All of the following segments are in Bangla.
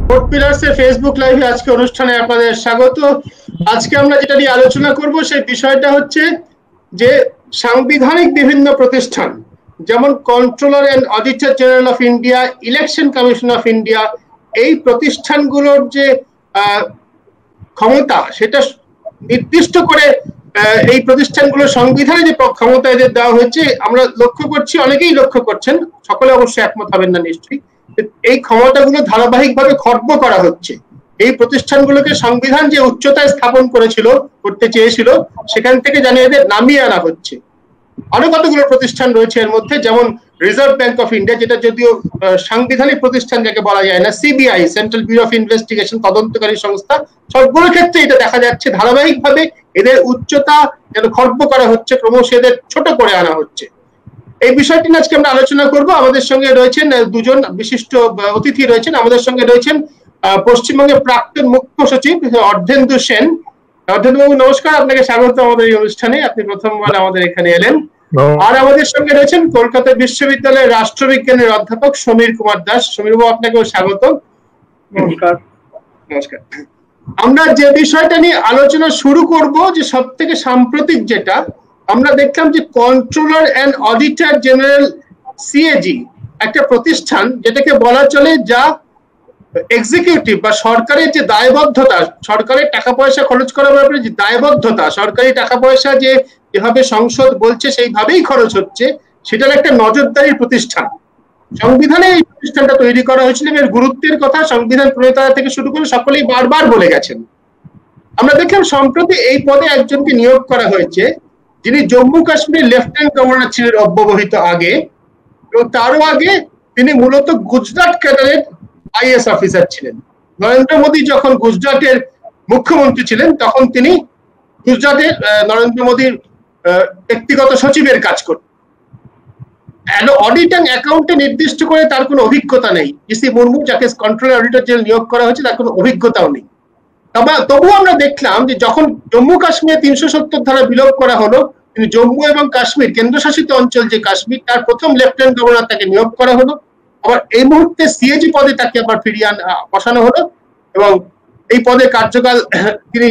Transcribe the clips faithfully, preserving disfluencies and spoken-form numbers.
ফোর পিলার্স এর ফেসবুক লাইভে আজকে অনুষ্ঠানে আপনাদের স্বাগত। আজকে আমরা যেটা নিয়ে আলোচনা করব সেই বিষয়টা হচ্ছে যে সাংবিধানিক বিভিন্ন প্রতিষ্ঠান যেমন controller and auditor general of India, election commission of India, এই প্রতিষ্ঠানগুলোর যে ক্ষমতা সেটা নির্দিষ্ট করে এই প্রতিষ্ঠানগুলোর সংবিধানে যে ক্ষমতা এদের দেওয়া হয়েছে আমরা লক্ষ্য করছি, অনেকেই লক্ষ্য করছেন, সকলে অবশ্যই একমত হবেন না নিশ্চয়ই, এই ক্ষমতাগুলো ধারাবাহিকভাবে খর্ব করা হচ্ছে। এই প্রতিষ্ঠানগুলোকে সংবিধান যে উচ্চতায় স্থাপন করেছিল, করতে চেয়েছিল, সেখান থেকে জানি এদের নামিয়ে আনা হচ্ছে। আরো কতগুলো প্রতিষ্ঠান রয়েছে এর মধ্যে, যেমন রিজার্ভ ব্যাংক অফ ইন্ডিয়া, যেটা যদিও সাংবিধানিক প্রতিষ্ঠান যাকে বলা যায় না, CBI, central bureau of investigation, তদন্তকারী সংস্থা, সবগুলোর ক্ষেত্রে এটা দেখা যাচ্ছে ধারাবাহিকভাবে এদের উচ্চতা যেন খর্ব করা হচ্ছে, ক্রমশ এদের ছোট করে আনা হচ্ছে। এই বিষয়টি নিয়ে আজকে আমরা আলোচনা করব। আমাদের সঙ্গে রয়েছেন দুজন বিশিষ্ট অতিথি রয়েছেন। আমাদের সঙ্গে রয়েছেন পশ্চিমবঙ্গের প্রাক্তন মুখ্য সচিব অর্ধেন্দু সেন। অর্ধেন্দু বাবু নমস্কার, আপনাকে স্বাগত আমাদের এই অনুষ্ঠানে, আপনি প্রথমবার আমাদের এখানে এলেন। আর আমাদের সঙ্গে রয়েছেন কলকাতা বিশ্ববিদ্যালয়ের রাষ্ট্রবিজ্ঞানের অধ্যাপক সমীর কুমার দাস। সমীর বাবু, আপনাকেও স্বাগত। নমস্কার। নমস্কার। আমরা যে বিষয়টা নিয়ে আলোচনা শুরু করব, যে সব থেকে সাম্প্রতিক যেটা আমরা দেখলাম যে controller and auditor general CAG একটা প্রতিষ্ঠান, যেটাকে বলা চলে যা এক্সিকিউটিভ বা সরকারের যে দায়বদ্ধতা, সরকারের টাকা পয়সা খরচ করার ব্যাপারে যে দায়বদ্ধতা, সরকারি টাকা পয়সা যে যেভাবে সংসদ বলছে সেইভাবেই খরচ হচ্ছে, সেটার একটা নজরদারির প্রতিষ্ঠান। সংবিধানে এই প্রতিষ্ঠানটা তৈরি করা হয়েছিল, এর গুরুত্বের কথা সংবিধান প্রণেতারা থেকে শুরু করে সকলেই বারবার বলে গেছেন। আমরা দেখলাম সম্প্রতি এই পদে একজনকে নিয়োগ করা হয়েছে, যিনি জম্মু কাশ্মীর লেফটেন্যান্ট গভর্নর ছিলেন অব্যবহিত আগে, এবং তারও আগে তিনি মূলত গুজরাট ক্যাডারের আইএস অফিসার ছিলেন। নরেন্দ্র মোদী যখন গুজরাটের মুখ্যমন্ত্রী ছিলেন তখন তিনি গুজরাটের নরেন্দ্র মোদীর ব্যক্তিগত সচিবের কাজ করতেন। অডিট অ্যান্ড অ্যাকাউন্টে নির্দিষ্ট করে তার কোনো অভিজ্ঞতা নেই। জিসি মুর্মু, যাকে কন্ট্রোলার অডিটর জেনারেল নিয়োগ করা হয়েছে, তার কোনো অভিজ্ঞতাও নেই। তবে তবুও আমরা দেখলাম যে যখন জম্মু কাশ্মীরে তিনশো সত্তর ধারা বিলোপ করা হলো, তিনি জম্মু এবং কাশ্মীর কেন্দ্রশাসিত অঞ্চল যে কাশ্মীর, তার প্রথম লেফটেন্যান্ট গভর্নর তাকে নিয়োগ করা হলো। আবার এই মুহূর্তে সিএজি পদে তাকে আবার ফিরিয়ে বসানো হলো, এবং এই পদে কার্যকাল তিনি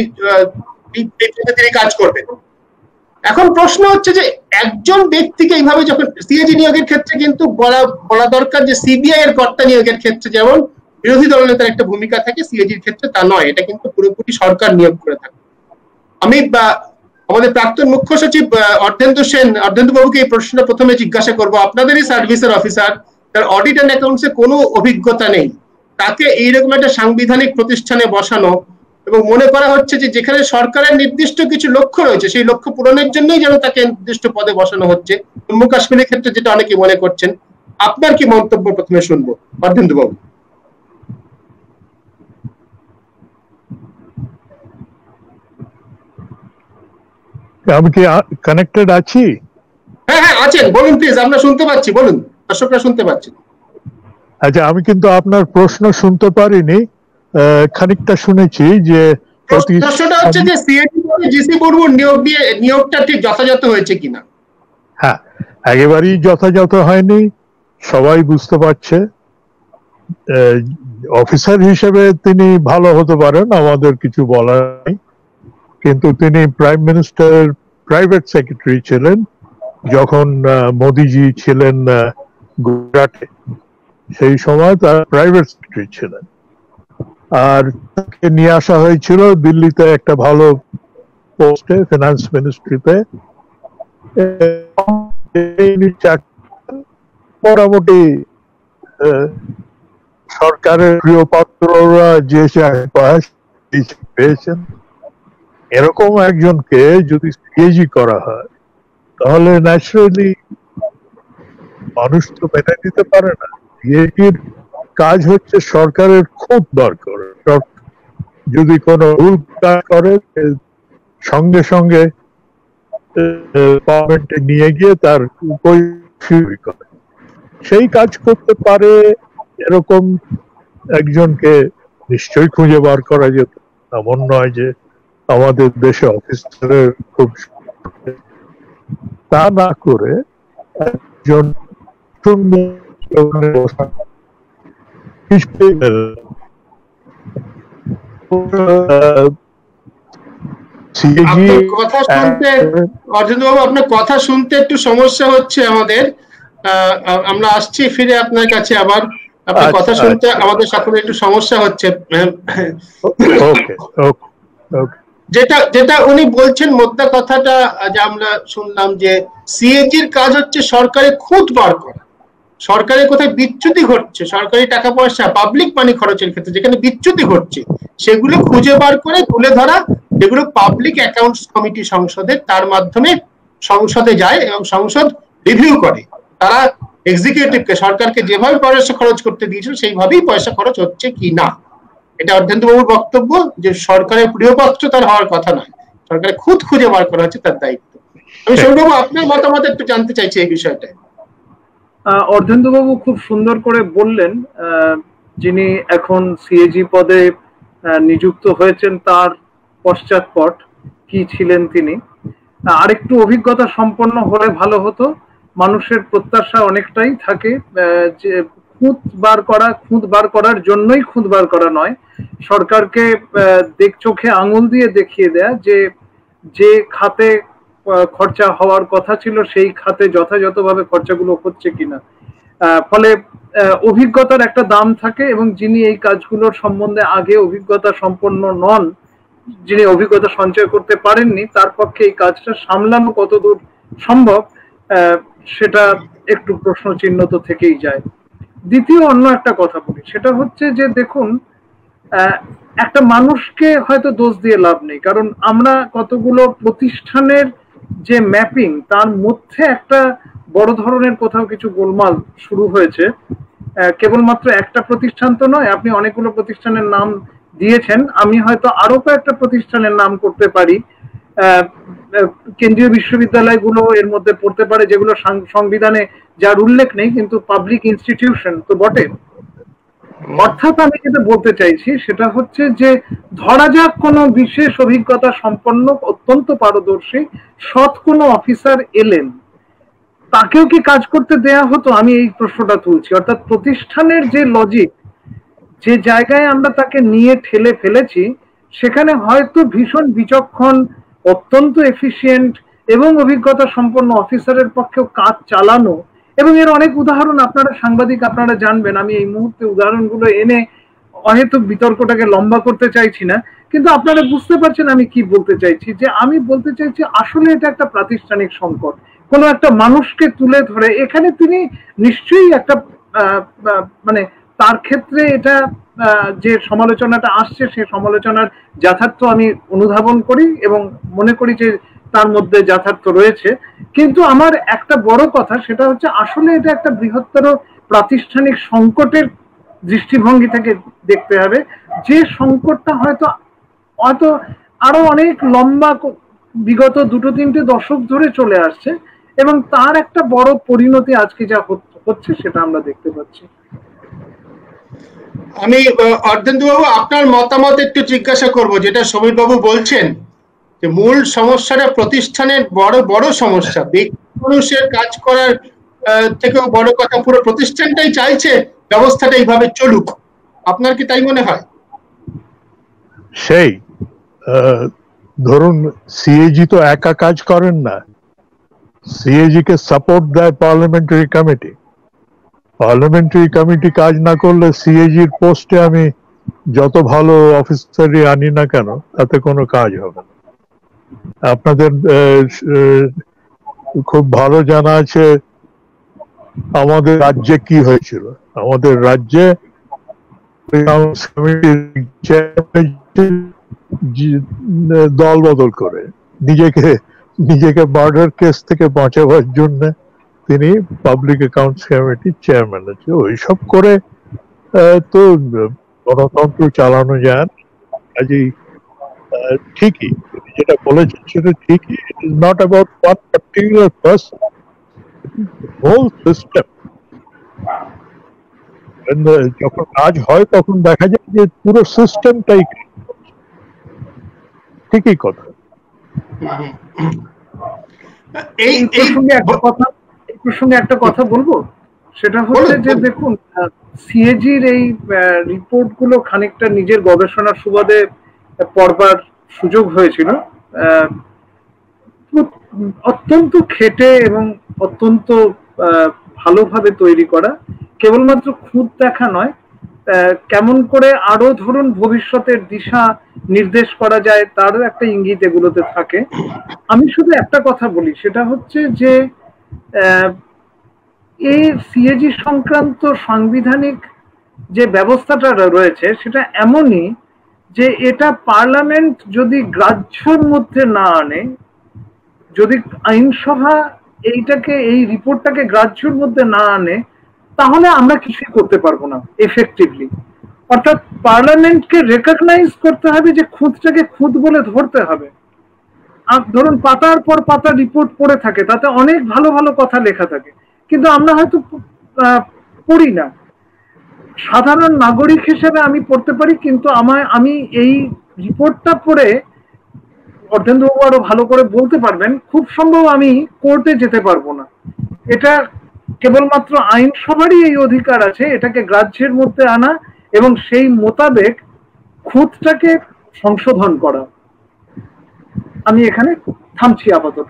তিনি কাজ করবেন। এখন প্রশ্ন হচ্ছে যে একজন ব্যক্তিকে এইভাবে যখন সিএজি নিয়োগের ক্ষেত্রে কিন্তু বলা বলা দরকার যে সিবিআই এর কর্তা নিয়োগের ক্ষেত্রে যেমন বিরোধী দলনেতার একটা ভূমিকা থাকে, সিএজির ক্ষেত্রে তা নয়, এটা কিন্তু পুরোপুরি সরকার নিয়োগ করে থাকে। আমি আমাদের প্রাক্তন মুখ্য সচিব অর্ধেন্দু সেন, অর্ধেন্দু বাবুকে এই প্রশ্নটা প্রথমে জিজ্ঞাসা করবো। আপনাদেরই সার্ভিসের অফিসার, তার অডিট অ্যান্ড অ্যাকাউন্টসে কোনো অভিজ্ঞতা নেই, তাকে এইরকম একটা সাংবিধানিক প্রতিষ্ঠানে বসানো, এবং মনে করা হচ্ছে যে যেখানে সরকারের নির্দিষ্ট কিছু লক্ষ্য রয়েছে সেই লক্ষ্য পূরণের জন্যই যেন তাকে নির্দিষ্ট পদে বসানো হচ্ছে, জম্মু কাশ্মীরের ক্ষেত্রে যেটা অনেকে মনে করছেন। আপনার কি মন্তব্য প্রথমে শুনবো অর্ধেন্দু বাবু? আমি কি কানেক্টেড আছি? হ্যাঁ হ্যাঁ আছেন, বলুন প্লিজ, আমরা শুনতে পাচ্ছি, বলুন, দর্শকরা শুনতে পাচ্ছেন। আচ্ছা, আমি কিন্তু আপনার প্রশ্ন শুনতে পারিনি, খানিকটা শুনেছি। যে প্রশ্নটা হচ্ছে যে সিএজি পদে জিসি মুর্মুর নিয়োগ দিয়ে নিয়োগটা ঠিক যথাযথ হয়েছে কিনা? হ্যাঁ, একেবারেই যথাযথ হয়নি, সবাই বুঝতে পারছে। অফিসার হিসেবে তিনি ভালো হতে পারেন, আমাদের কিছু বলার নেই, কিন্তু তিনি প্রাইম মিনিস্টারের প্রাইভেট সেক্রেটারি ছিলেন যখন মোদিজি ছিলেন গুজরাটে, সেই সময় তার প্রাইভেট সেক্রেটারি ছিলেন। আর তাকে নিয়ে আসা হয়েছিল দিল্লিতে একটা ভালো পোস্টে, ফিনান্স মিনিস্ট্রিতে। মোটামুটি সরকারের প্রিয় পাত্ররা যে পেয়েছেন, এরকম একজনকে যদি সিএজি করা হয় তাহলে ন্যাচারালি মানুষ তো মেনে নিতে পারে না। সিএজির কাজ হচ্ছে সরকারের খুব দরকার, যদি কোনো ভুল কাজ করে সঙ্গে সঙ্গে পার্লামেন্টে নিয়ে গিয়ে তার উপযোগী করে, সেই কাজ করতে পারে এরকম একজনকে নিশ্চয়ই খুঁজে বার করা যেত। এমন নয় যে আমাদের দেশে অফিসারের খুব, তা না করে একজন আপনার কথা শুনতে অর্জুন বাবু আপনার কথা শুনতে একটু সমস্যা হচ্ছে আমাদের। আমরা আসছি ফিরে আপনার কাছে আবার। আপনার কথা শুনতে আমাদের সকলে একটু সমস্যা হচ্ছে। যেটা যেটা উনি বলছেন মোদ্দা কথাটা যে আমরা শুনলাম যে সিএজির কাজ হচ্ছে সরকারের খুঁত বার করা, সরকারের কোথায় বিচ্যুতি ঘটছে, সরকারি টাকা পয়সা পাবলিক মানি খরচের ক্ষেত্রে যেখানে বিচ্যুতি ঘটছে সেগুলো খুঁজে বার করে তুলে ধরা, যেগুলো পাবলিক অ্যাকাউন্টস কমিটি সংসদে তার মাধ্যমে সংসদে যায় এবং সংসদ রিভিউ করে। তারা এক্সিকিউটিভকে, সরকারকে যেভাবে পয়সা খরচ করতে দিয়েছিল সেইভাবেই পয়সা খরচ হচ্ছে কি না। এটা অর্ধেন্দু বাবুর বক্তব্য যে সরকারের প্রিয়পাত্র তার হওয়ার কথা নয়, সরকারের খুঁত খুঁজে বার করা হচ্ছে তার দায়িত্ব। আমি সৌরভ আপনার মতামত একটু জানতে চাইছি এই বিষয়টা। অর্ধেন্দু বাবু খুব সুন্দর করে বললেন, যিনি এখন সিএজি পদে নিযুক্ত হয়েছেন তার পশ্চাৎপট কি ছিলেন তিনি। আরেকটু অভিজ্ঞতা সম্পন্ন হলে ভালো হতো। মানুষের প্রত্যাশা অনেকটাই থাকে যে খুঁত বার করা, খুঁত বার করার জন্যই খুঁত বার করা নয়, সরকারকে দেখ চোখে আঙুল দিয়ে দেখিয়ে দেয়া যে যে খাতে খরচা হওয়ার কথা ছিল সেই খাতে যথাযথভাবে খরচাগুলো হচ্ছে কিনা। ফলে অভিজ্ঞতার একটা দাম থাকে এবং যিনি এই কাজগুলোর সম্বন্ধে আগে অভিজ্ঞতা সম্পন্ন নন, যিনি অভিজ্ঞতা সঞ্চয় করতে পারেননি, তার পক্ষে এই কাজটা সামলানো কতদূর সম্ভব সেটা একটু প্রশ্ন চিহ্ন তো থেকেই যায়। দ্বিতীয় অন্য একটা কথা বলি, সেটা হচ্ছে যে দেখুন, একটা মানুষকে হয়তো দোষ দিয়ে লাভ নেই, কারণ আমরা কতগুলো প্রতিষ্ঠানের যে ম্যাপিং তার মধ্যে একটা বড় ধরনের কোথাও কিছু গোলমাল শুরু হয়েছে। কেবলমাত্র একটা প্রতিষ্ঠান তো নয়, আপনি অনেকগুলো প্রতিষ্ঠানের নাম দিয়েছেন, আমি হয়তো আরো কয়েকটা প্রতিষ্ঠানের নাম করতে পারি। কেন্দ্রীয় বিশ্ববিদ্যালয়গুলো এর মধ্যে পড়তে পারে, যেগুলো সংবিধানে যার উল্লেখ নেই কিন্তু পাবলিক ইনস্টিটিউশন তো বটে। অর্থাৎ আমি যেটা বলতে চাইছি সেটা হচ্ছে যে ধরা যাক কোনো বিশেষ অভিজ্ঞতা সম্পন্ন অত্যন্ত পারদর্শী সৎ কোনো অফিসার এলেন, তাকেও কি কাজ করতে দেয়া হতো? আমি এই প্রশ্নটা তুলছি। অর্থাৎ প্রতিষ্ঠানের যে লজিক, যে জায়গায় আমরা তাকে নিয়ে ঠেলে ফেলেছি, সেখানে হয়তো ভীষণ বিচক্ষণ, অত্যন্ত এফিশিয়েন্ট এবং অভিজ্ঞতা সম্পন্ন অফিসারের পক্ষেও কাজ চালানো, এবং এর অনেক উদাহরণ আপনারা সাংবাদিক আপনারা জানবেন। আমি এই মুহূর্তে উদাহরণগুলো এনে অহেতুক বিতর্কটাকে লম্বা করতে চাইছি না, কিন্তু আপনারা বুঝতে পারছেন আমি কি বলতে চাইছি। যে আমি বলতে চাইছি আসলে এটা একটা প্রাতিষ্ঠানিক সংকট, কোনো একটা মানুষকে তুলে ধরে এখানে তিনি নিশ্চয়ই একটা মানে তার ক্ষেত্রে এটা যে সমালোচনাটা আসছে সেই সমালোচনার যথার্থ আমি অনুধাবন করি এবং মনে করি যে তার মধ্যে যথার্থ রয়েছে। কিন্তু আমার একটা বড় কথা সেটা হচ্ছে আসলে এটা একটা বৃহত্তর প্রাতিষ্ঠানিক সংকটের দৃষ্টিভঙ্গি থেকে দেখতে হবে, যে সংকটটা হয়তো হয়তো আরো অনেক লম্বা বিগত দুটো তিনটে দশক ধরে চলে আসছে এবং তার একটা বড় পরিণতি আজকে যা হচ্ছে সেটা আমরা দেখতে পাচ্ছি। আমি অর্ধেন্দু বাবু আপনার মতামত একটু জিজ্ঞাসা করব। যেটা সমীর বাবু বলছেন যে মূল সমস্যাটা প্রতিষ্ঠানের বড় বড় সমস্যা, ব্যক্তি মানুষের কাজ করার থেকেও বড় কথা পুরো প্রতিষ্ঠানটাই চাইছে ব্যবস্থাটা এইভাবে চলুক, আপনার কি তাই মনে হয়? সেই ধরুন সিএজি তো একা কাজ করেন না, সিএজি কে সাপোর্ট দেয় পার্লামেন্টারি কমিটি। পার্লামেন্টারি কমিটি কাজ না করলে সিএজির পোস্টে আমি যত ভালো অফিসারই আনি না কেন তাতে কোনো কাজ হবে না। আপনাদের খুব ভালো জানা আছে আমাদের রাজ্যে কি হয়েছিল। আমাদের রাজ্যে দল বদল করে নিজেকে নিজেকে মার্ডার কেস থেকে বাঁচাবার জন্য তিনি পাবলিক অ্যাকাউন্টস কমিটির চেয়ারম্যান আছে। ওইসব করে তো গণতন্ত্র চালানো যায়। কাজেই ঠিকই যেটা বলেছেন সেটা ঠিকই। It is not about one particular person, whole system. যখন কাজ হয় তখন দেখা যায় যে পুরো সিস্টেমটাই ঠিকই কথা। এই প্রসঙ্গে একটা কথা এই প্রসঙ্গে একটা কথা বলবো সেটা হচ্ছে যে দেখুন, সিএজির এই রিপোর্ট গুলো খানিকটা নিজের গবেষণার সুবাদে পড়বার সুযোগ হয়েছিল। অত্যন্ত খেটে এবং অত্যন্ত ভালোভাবে তৈরি করা, কেবলমাত্র খুঁত দেখা নয়, কেমন করে আরো ধরুন ভবিষ্যতের দিশা নির্দেশ করা যায় তারও একটা ইঙ্গিত এগুলোতে থাকে। আমি শুধু একটা কথা বলি, সেটা হচ্ছে যে এই সিএজি সংক্রান্ত সাংবিধানিক যে ব্যবস্থাটা রয়েছে সেটা এমনই যে এটা পার্লামেন্ট যদি গ্রাহ্যের মধ্যে না আনে, যদি আইনসভা এইটাকে এই রিপোর্টটাকে গ্রাহ্যের মধ্যে না আনে, তাহলে আমরা কিছুই করতে পারবো না এফেক্টিভলি। অর্থাৎ পার্লামেন্টকে রেকগনাইজ করতে হবে যে খুঁতটাকে খুঁত বলে ধরতে হবে। আর ধরুন পাতার পর পাতা রিপোর্ট পড়ে থাকে, তাতে অনেক ভালো ভালো কথা লেখা থাকে, কিন্তু আমরা হয়তো পড়ি না। সাধারণ নাগরিক হিসেবে আমি পড়তে পারি, কিন্তু আমায় আমি এই রিপোর্টটা পড়ে অর্ধেন্দ্রবাবু আরো ভালো করে বলতে পারবেন, খুব সম্ভব আমি কোর্টে যেতে পারবো না। এটা কেবলমাত্র আইনসভারই এই অধিকার আছে এটাকে গ্রাহ্যের মধ্যে আনা এবং সেই মোতাবেক খুঁতটাকে সংশোধন করা। আমি এখানে থামছি আপাতত।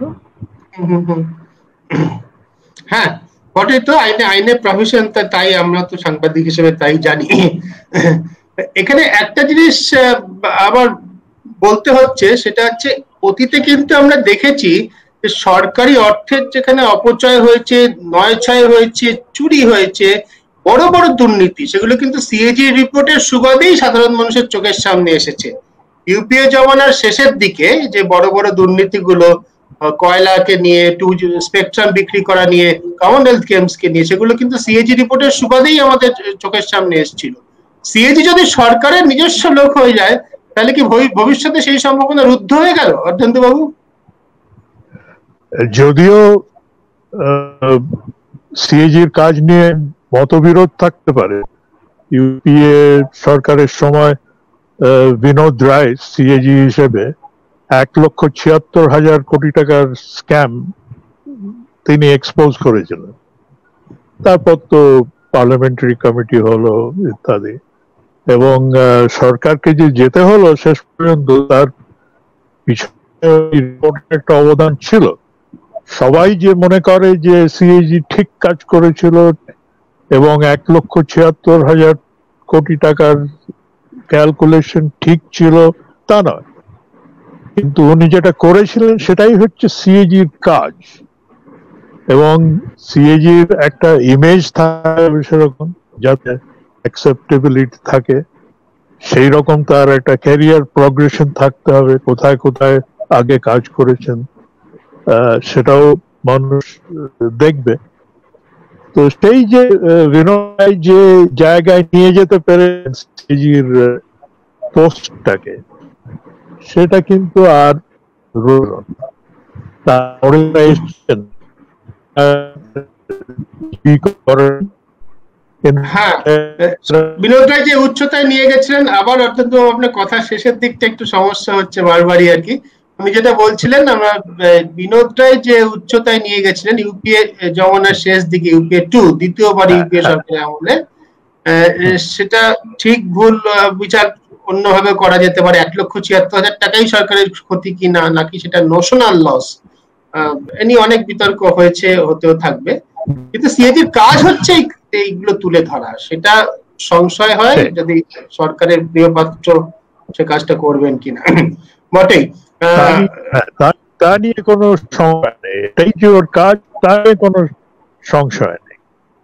হ্যাঁ, বটে তো, আইনে আইনে প্রফেশন, তাই আমরা তো সাংবাদিক হিসেবে তাই জানি। এখানে একটা জিনিস আবার বলতে হচ্ছে, সেটা হচ্ছে অতীতে কিন্তু আমরা দেখেছি যে সরকারি অর্থের যেখানে অপচয় হয়েছে, নয় ছয় হয়েছে, চুরি হয়েছে, বড় বড় দুর্নীতি, সেগুলো কিন্তু সিএজি রিপোর্টের সুবাদেই সাধারণ মানুষের চোখের সামনে এসেছে। ইউপিএ জমানার শেষের দিকে যে বড় বড় দুর্নীতিগুলো, কয়লাকে নিয়ে, টু স্পেকট্রাম বিক্রি করা নিয়ে, কমনওয়েলথ গেমসকে নিয়ে, সেগুলো কিন্তু সিএজি রিপোর্টের সুবাদেই আমাদের চোখের সামনে এসেছিল। সিএজি যদি সরকারের নিজস্ব লোক হয়ে যায়, তাহলে কি ভবিষ্যতে সেই সম্ভাবনা রুদ্ধ হয়ে গেল অর্ধেন্দু বাবু? যদিও সিএজির কাজ নিয়ে মতবিরোধ থাকতে পারে, ইউপিএ সরকারের সময় বিনোদ রায় সিএজি হিসেবে এক লক্ষ ছিয়াত্তর হাজার কোটি টাকার স্ক্যাম তিনি এক্সপোজ করেছিলেন। তারপর তো পার্লামেন্টারি কমিটি হলো ইত্যাদি, এবং সরকারকে যে যেতে হলো শেষ পর্যন্ত, তার পিছনে একটা অবদান ছিল। সবাই যে মনে করে যে সিএজি ঠিক কাজ করেছিল এবং এক লক্ষ ছিয়াত্তর হাজার কোটি টাকার ক্যালকুলেশন ঠিক ছিল, তা নয়। কিন্তু উনি যেটা করেছিলেন সেটাই হচ্ছে সিএজির কাজ, এবং সিএজির একটা ইমেজ থাকে সেরকম, যাতে অ্যাকসেপ্টেবিলিটি থাকে, সেই রকম তার একটা ক্যারিয়ার প্রগ্রেশন থাকতে হবে, কোথায় কোথায় আগে কাজ করেছেন সেটাও মানুষ দেখবে। তো সেই যে বিনয় যে জায়গায় নিয়ে যেতে পেরে সিএজির পোস্টটাকে, সেটা কিন্তু আর রইল না। হ্যাঁ, বিনোদ রায় যে উচ্চতায় নিয়ে গেছিলেন, আবার অর্থাৎ আপনার কথা শেষের দিকটা একটু সমস্যা হচ্ছে বারবারই আর কি। আমি যেটা বলছিলেন, আমরা বিনোদ রায় যে উচ্চতায় নিয়ে গেছিলেন ইউপিএ জমানার শেষ দিকে, ইউপিএ টু, দ্বিতীয়বার ইউপিএ সরকারের আমলে, সেটা ঠিক ভুল বিচার অন্যভাবে করা যেতে পারে। এক লক্ষ ছিয়াত্তর হাজার টাকাই সরকারের ক্ষতি কি না, নাকি সেটা নোশনাল লস, এ নিয়ে অনেক বিতর্ক হয়েছে, হতেও থাকবে। কিন্তু সিএজির কাজ হচ্ছে এইগুলো তুলে ধরা, সেটা সংশয় হয় যদি সরকারের প্রিয় পাত্র সে কাজটা করবেন কিনা। বটেই, তা নিয়ে কোনো সংশয় নেই, এটাই যে ওর কাজ, তার কোনো সংশয় নেই।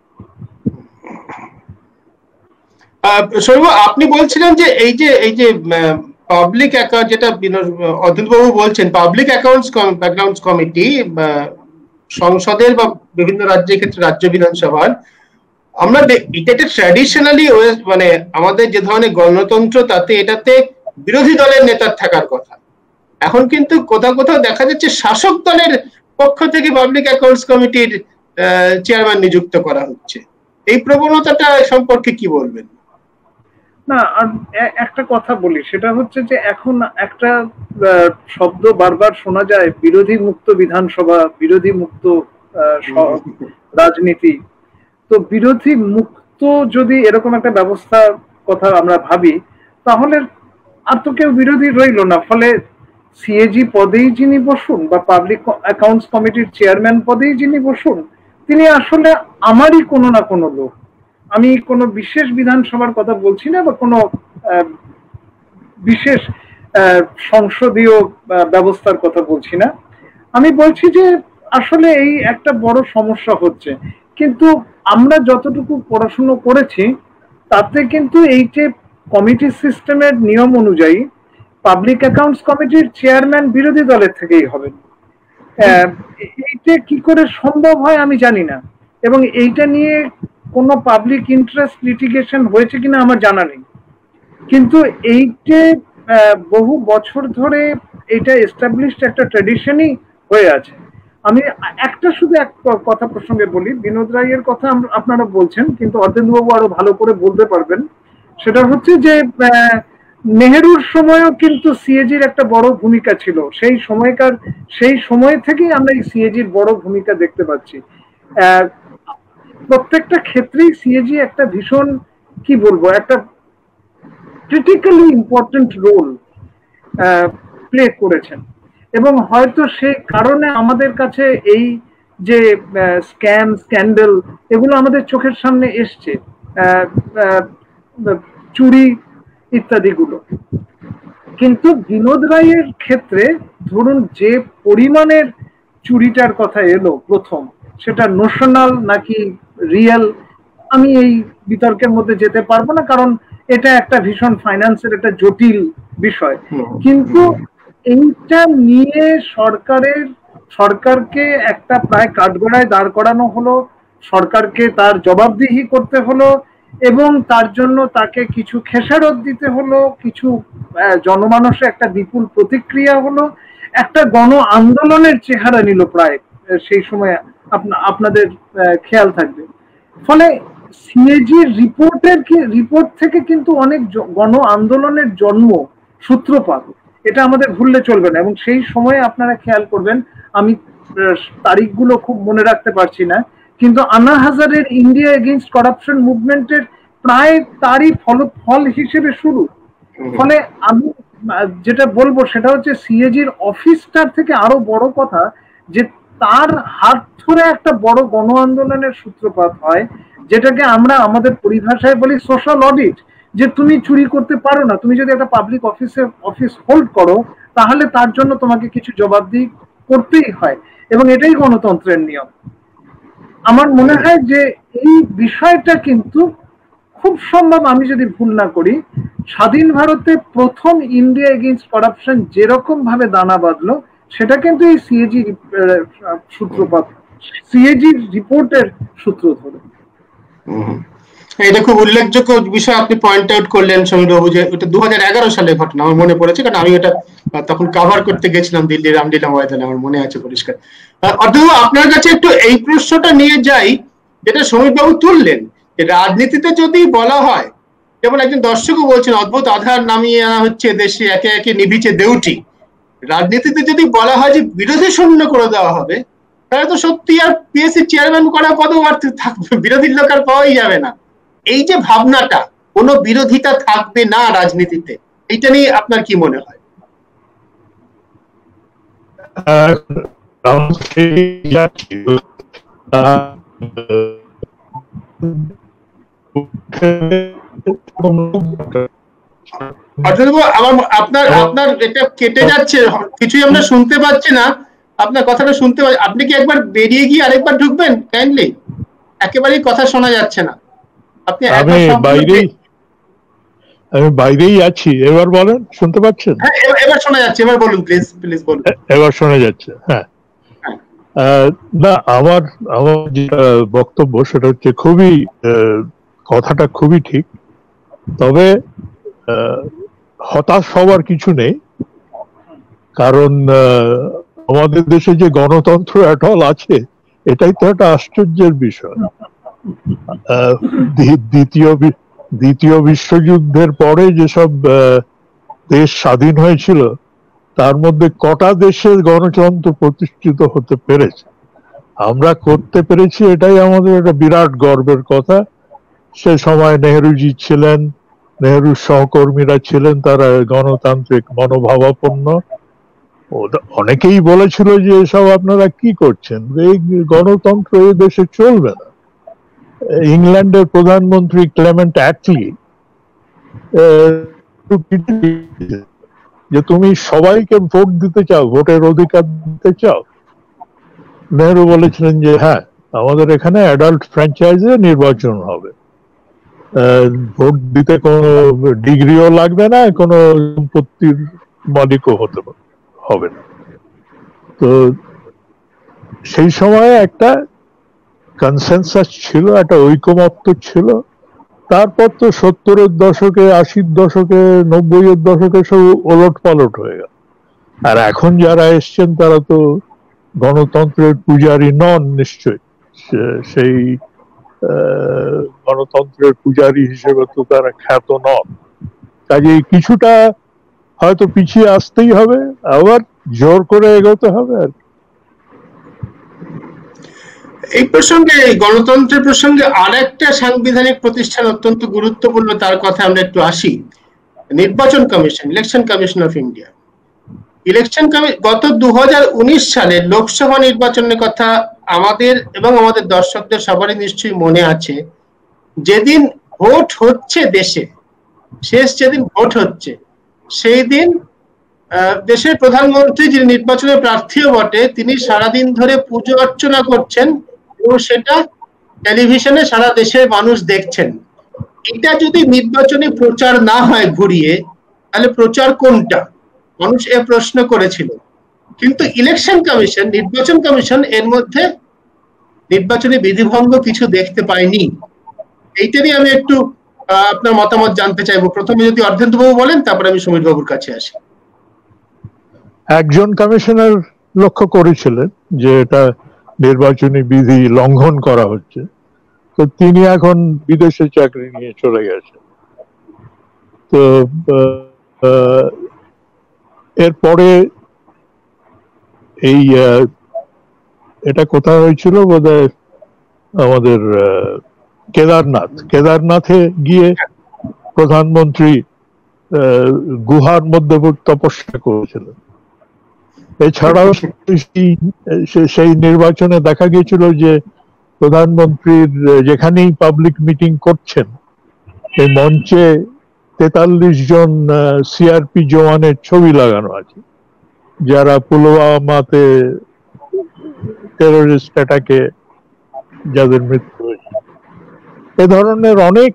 শৈব, আপনি বলছিলেন যে এই যে এই যে পাবলিক অ্যাকাউন্ট, যেটা অতুল বাবু বলছেন, পাবলিক অ্যাকাউন্টস অ্যাকাউন্টস কমিটি সংসদের বা বিভিন্ন রাজ্যের ক্ষেত্রে রাজ্য বিধানসভার, আমরা এটা ট্র্যাডিশনালি মানে আমাদের যে ধরনের গণতন্ত্র, তাতে এটাতে বিরোধী দলের নেতার থাকার কথা। এখন কিন্তু কোথাও কোথাও দেখা যাচ্ছে শাসক দলের পক্ষ থেকে পাবলিক অ্যাকাউন্টস কমিটির চেয়ারম্যান নিযুক্ত করা হচ্ছে। এই প্রবণতাটা সম্পর্কে কি বলবেন? না, আর একটা কথা বলি, সেটা হচ্ছে যে এখন একটা শব্দ বারবার শোনা যায়, বিরোধী মুক্ত বিধানসভা, বিরোধী মুক্ত রাজনীতি। তো বিরোধী মুক্ত যদি এরকম একটা ব্যবস্থার কথা আমরা ভাবি, তাহলে আর তো কেউ বিরোধী রইল না। ফলে সিএজি পদেই যিনি বসুন বা পাবলিক অ্যাকাউন্টস কমিটির চেয়ারম্যান পদেই যিনি বসুন, তিনি আসলে আমারই কোনো না কোনো লোক। আমি কোনো বিশেষ বিধানসভার কথা বলছি না বা কোনো বিশেষ সংসদীয় ব্যবস্থার কথা বলছি না। আমি বলছি যে আসলে এই একটা বড় সমস্যা হচ্ছে। কিন্তু আমরা যতটুকু পড়াশুনো করেছি তাতে কিন্তু এই যে কমিটি সিস্টেমের নিয়ম অনুযায়ী পাবলিক অ্যাকাউন্টস কমিটির চেয়ারম্যান বিরোধী দলের থেকেই হবেন। এইটা কি করে সম্ভব হয় আমি জানি না, এবং এইটা নিয়ে কোনো পাবলিক ইন্টারেস্ট লিটিগেশন হয়েছে কিনা আমার জানা নেই। কিন্তু এইটা বহু বছর ধরে এটা এস্টাবলিশড একটা ট্র্যাডিশনই হয়ে আছে। আমি একটা শুধু এক কথা প্রসঙ্গে বলি, বিনোদ রায়ের কথা আপনারা বলছেন, কিন্তু অর্ধেন্দুবাবু আরো ভালো করে বলতে পারবেন। সেটা হচ্ছে যে নেহেরুর সময়ও কিন্তু সিএজির একটা বড় ভূমিকা ছিল। সেই সময়কার সেই সময় থেকেই আমরা এই সিএজির বড় ভূমিকা দেখতে পাচ্ছি। প্রত্যেকটা ক্ষেত্রেই সিএজি একটা ভীষণ কি বলবো একটা ক্রিটিক্যালি ইম্পর্টেন্ট রোল প্লে করেছেন, এবং হয়তো সেই কারণে আমাদের কাছে এই যে স্ক্যাম স্ক্যান্ডেল এগুলো আমাদের চোখের সামনে এসছে, চুরি ইত্যাদি গুলো। কিন্তু বিনোদ রায়ের ক্ষেত্রে ধরুন যে পরিমাণের চুরিটার কথা এলো প্রথম, সেটা নোশনাল নাকি রিয়েল আমি এই বিতর্কের মধ্যে যেতে পারবো না, কারণ এটা একটা ভীষণ ফাইন্যান্সের একটা জটিল বিষয়। কিন্তু এইটা নিয়ে সরকারের সরকারকে একটা প্রায় কাঠগড়ায় দাঁড় করানো হলো, সরকারকে তার জবাবদিহি করতে হলো, এবং তার জন্য তাকে কিছু খেসারত দিতে হলো, কিছু জনমানসে একটা বিপুল প্রতিক্রিয়া হলো, একটা গণ আন্দোলনের চেহারা নিল প্রায় সেই সময়, আপনাদের খেয়াল থাকবে। ফলে সিএজির রিপোর্টের রিপোর্ট থেকে কিন্তু অনেক গণ আন্দোলনের জন্ম সূত্রপাত, এটা আমাদের ভুললে চলবে না। এবং সেই সময়ে আপনারা খেয়াল করবেন, আমি তারিখগুলো খুব মনে রাখতে পারছি না, কিন্তু আন্না হাজারের ইন্ডিয়া এগেইনস্ট করাপশন মুভমেন্টের প্রায় তারই ফল ফল হিসেবে শুরু। ফলে আমি যেটা বলবো সেটা হচ্ছে সিএজির অফিসটার থেকে আরো বড় কথা যে তার হাত ধরে একটা বড় গণ আন্দোলনের সূত্রপাত হয়, যেটাকে আমরা আমাদের পরিভাষায় বলি সোশ্যাল অডিট। যে তুমি চুরি করতে পারো না, তুমি যদি একটা পাবলিক অফিসে অফিস হোল্ড করো তাহলে তার জন্য তোমাকে কিছু জবাবদিহি করতেই হয়, এবং এটাই গণতন্ত্রের নিয়ম। আমার মনে হয় যে এই বিষয়টা কিন্তু খুব সম্ভব, আমি যদি ভুল না করি, স্বাধীন ভারতে প্রথম ইন্ডিয়া এগেইনস্ট করাপশন যেরকম ভাবে দানা বাঁধলো সেটা কিন্তু এই সিএজি সূত্রপাত, সিএজি রিপোর্টের সূত্র ধরে। এটা খুব উল্লেখযোগ্য বিষয় আপনি পয়েন্ট আউট করলেন সমীরবাবু, যে ওটা দু হাজার এগারো সালের ঘটনা আমার মনে পড়েছে, কারণ আমি ওটা তখন কভার করতে গেছিলাম দিল্লির রামলীলা ময়দানে, আমার মনে আছে পরিষ্কার। অর্থাৎ আপনার কাছে একটু এই প্রশ্নটা নিয়ে যাই, যেটা সমীরবাবু তুললেন, যে রাজনীতিতে যদি বলা হয়, যেমন একজন দর্শকও বলছেন অদ্ভুত আধার নামিয়ে আনা হচ্ছে দেশে, একে একে নিভিছে দেউটি। রাজনীতিতে যদি বলা হয় যে বিরোধী শূন্য করে দেওয়া হবে, তাহলে তো সত্যি আর পিএসসি চেয়ারম্যান করা পদও আর থাকবে, বিরোধীর লোক আর পাওয়াই যাবে না। এই যে ভাবনাটা, কোনো বিরোধিতা থাকবে না রাজনীতিতে, এইটা নিয়ে আপনার কি মনে হয়? আমার আপনার আপনার এটা কেটে যাচ্ছে, কিছুই আমরা শুনতে পাচ্ছি না, আপনার কথাটা শুনতে পাচ্ছি। আপনি কি একবার বেরিয়ে গিয়ে আরেকবার ঢুকবেন কাইন্ডলি? একেবারেই কথা শোনা যাচ্ছে না। আপনি আমি বাইরেই আমি বাইরেই আছি, এবার বলেন, শুনতে পাচ্ছেন? হ্যাঁ, এবার শোনা যাচ্ছে, এবার বলুন প্লিজ প্লিজ বলুন। এবার শোনা যাচ্ছে, হ্যাঁ। না, আমার আমার যেটা বক্তব্য সেটা হচ্ছে খুবই কথাটা খুবই ঠিক, তবে হতাশ হওয়ার কিছু নেই, কারণ আমাদের দেশে যে গণতন্ত্র এটল আছে এটাই তো একটা আশ্চর্যের বিষয়। দ্বিতীয় দ্বিতীয় বিশ্বযুদ্ধের পরে যেসব দেশ স্বাধীন হয়েছিল তার মধ্যে কটা দেশের গণতন্ত্র প্রতিষ্ঠিত হতে পেরেছে? আমরা করতে পেরেছি, এটাই আমাদের একটা বিরাট গর্বের কথা। সে সময় নেহরুজি ছিলেন, নেহরুর সহকর্মীরা ছিলেন, তারা গণতান্ত্রিক মনোভাবাপন্ন। অনেকেই বলেছিল যে এসব আপনারা কি করছেন, এই গণতন্ত্র এই দেশে চলবে না। ইংল্যান্ডের প্রধানমন্ত্রী ক্লেমেন্ট অ্যাটলি যে তুমি সবাইকে ভোট দিতে চাও, ভোটের অধিকার দিতে চাও? নেহরু বলেছিলেন যে হ্যাঁ, আমাদের এখানে অ্যাডাল্ট ফ্র্যাঞ্চাইজে নির্বাচন হবে, ভোট দিতে কোনো ডিগ্রিও লাগবে না, কোনো সম্পত্তির মালিকও হতে হবে না। তো সেই সময় একটা কনসেনসাস ছিল, একটা ঐকমত্য ছিল। তারপর তো সত্তরের দশকে, আশির দশকে, নব্বইয়ের দশকে সব ওলট পালট হয়ে গেল। আর এখন যারা এসছেন তারা তো গণতন্ত্রের পূজারী নন নিশ্চয়, সেই গণতন্ত্রের পূজারী হিসেবে তো তারা খ্যাত নন। কাজেই কিছুটা হয়তো পিছিয়ে আসতেই হবে, আবার জোর করে এগোতে হবে। আর এই প্রসঙ্গে, গণতন্ত্রের প্রসঙ্গে আর একটা সাংবিধানিক প্রতিষ্ঠান অত্যন্ত গুরুত্বপূর্ণ, তার কথা আমরা একটু আসি। নির্বাচন কমিশন, election commission of India. Election commission গত দু হাজার উনিশ সালে লোকসভা নির্বাচনের কথা আমাদের এবং আমাদের দর্শকদের সবারই নিশ্চয়ই মনে আছে। যেদিন ভোট হচ্ছে দেশে, শেষ যেদিন ভোট হচ্ছে, সেই দিন দেশের প্রধানমন্ত্রী, যিনি নির্বাচনের প্রার্থীও বটে, তিনি সারাদিন ধরে পুজো অর্চনা করছেন এবং সেটা টেলিভিশনে সারা দেশের মানুষ দেখছেন। এটা যদি নির্বাচনী প্রচার না হয় ঘুরিয়ে, তাহলে প্রচার কোনটা? মানুষ এ প্রশ্ন করেছিল। কিন্তু ইলেকশন কমিশন, নির্বাচন কমিশন এর মধ্যে নির্বাচনী বিধিভঙ্গ কিছু দেখতে পাইনি। এইটা নিয়ে আমি একটু আপনার মতামত জানতে চাইবো। প্রথমে যদি অর্ধেন্দু বাবু বলেন, তারপরে আমি সমীর বাবুর কাছে আসি। একজন কমিশনার লক্ষ্য করেছিলেন যে এটা নির্বাচনী বিধি লঙ্ঘন করা হচ্ছে, তো তিনি এখন বিদেশে চাকরি নিয়ে চলে গেছেন। তো এরপরে এই এটা কোথায় হয়েছিল বোধহয় আমাদের কেদারনাথ, কেদারনাথে গিয়ে প্রধানমন্ত্রী গুহার মধ্যে তপস্যা করেছিলেন। এছাড়াও সেই নির্বাচনে দেখা গিয়েছিল যে প্রধানমন্ত্রীর যেখানেই পাবলিক মিটিং করছেন, এই মঞ্চে তেতাল্লিশ জন সিআরপি জওয়ানের ছবি লাগানো আছে, যারা পুলওয়ামাতে টেররিস্ট অ্যাটাকে যাদের মৃত্যু হয়েছে। এ ধরনের অনেক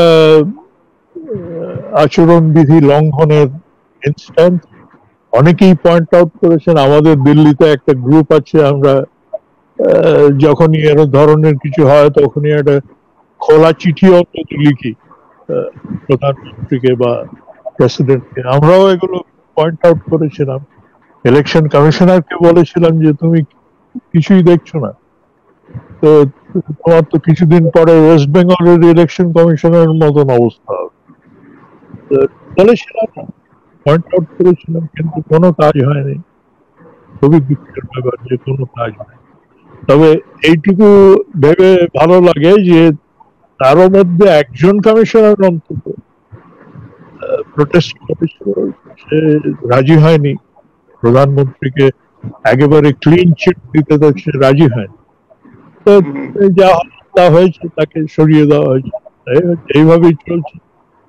আচরণবিধি লঙ্ঘনের ইনস্ট্যান্স অনেকেই পয়েন্ট আউট করেছেন। আমাদের দিল্লিতে একটা গ্রুপ আছে, আমরা যখনই এর ধরনের কিছু হয় তখনই একটা খোলা চিঠিও লিখি প্রধানমন্ত্রীকে বা প্রেসিডেন্টকে। আমরাও এগুলো পয়েন্ট আউট করেছিলাম। ইলেকশন কমিশনারকে বলেছিলাম যে তুমি কিছুই দেখছো না, তো তোমার তো কিছুদিন পরে ওয়েস্ট বেঙ্গলের ইলেকশন কমিশনের মতন অবস্থা হবে। বলেছিলাম, পয়েন্ট আউট করেছিলাম, কিন্তু কোনো কাজ হয়নি। খুবই দুঃখের ব্যাপার যে কোনো কাজ হয়। তবে এইটুকু ভেবে ভালো লাগে যে তারও মধ্যে একজন কমিশনার অন্তত প্রোটেস্ট করেছিল, সে রাজি হয়নি প্রধানমন্ত্রীকে একেবারে ক্লিন চিট দিতে, তো সে রাজি হয়নি। তো যা তা হয়েছে, তাকে সরিয়ে দেওয়া হয়েছে। এইভাবেই চলছে।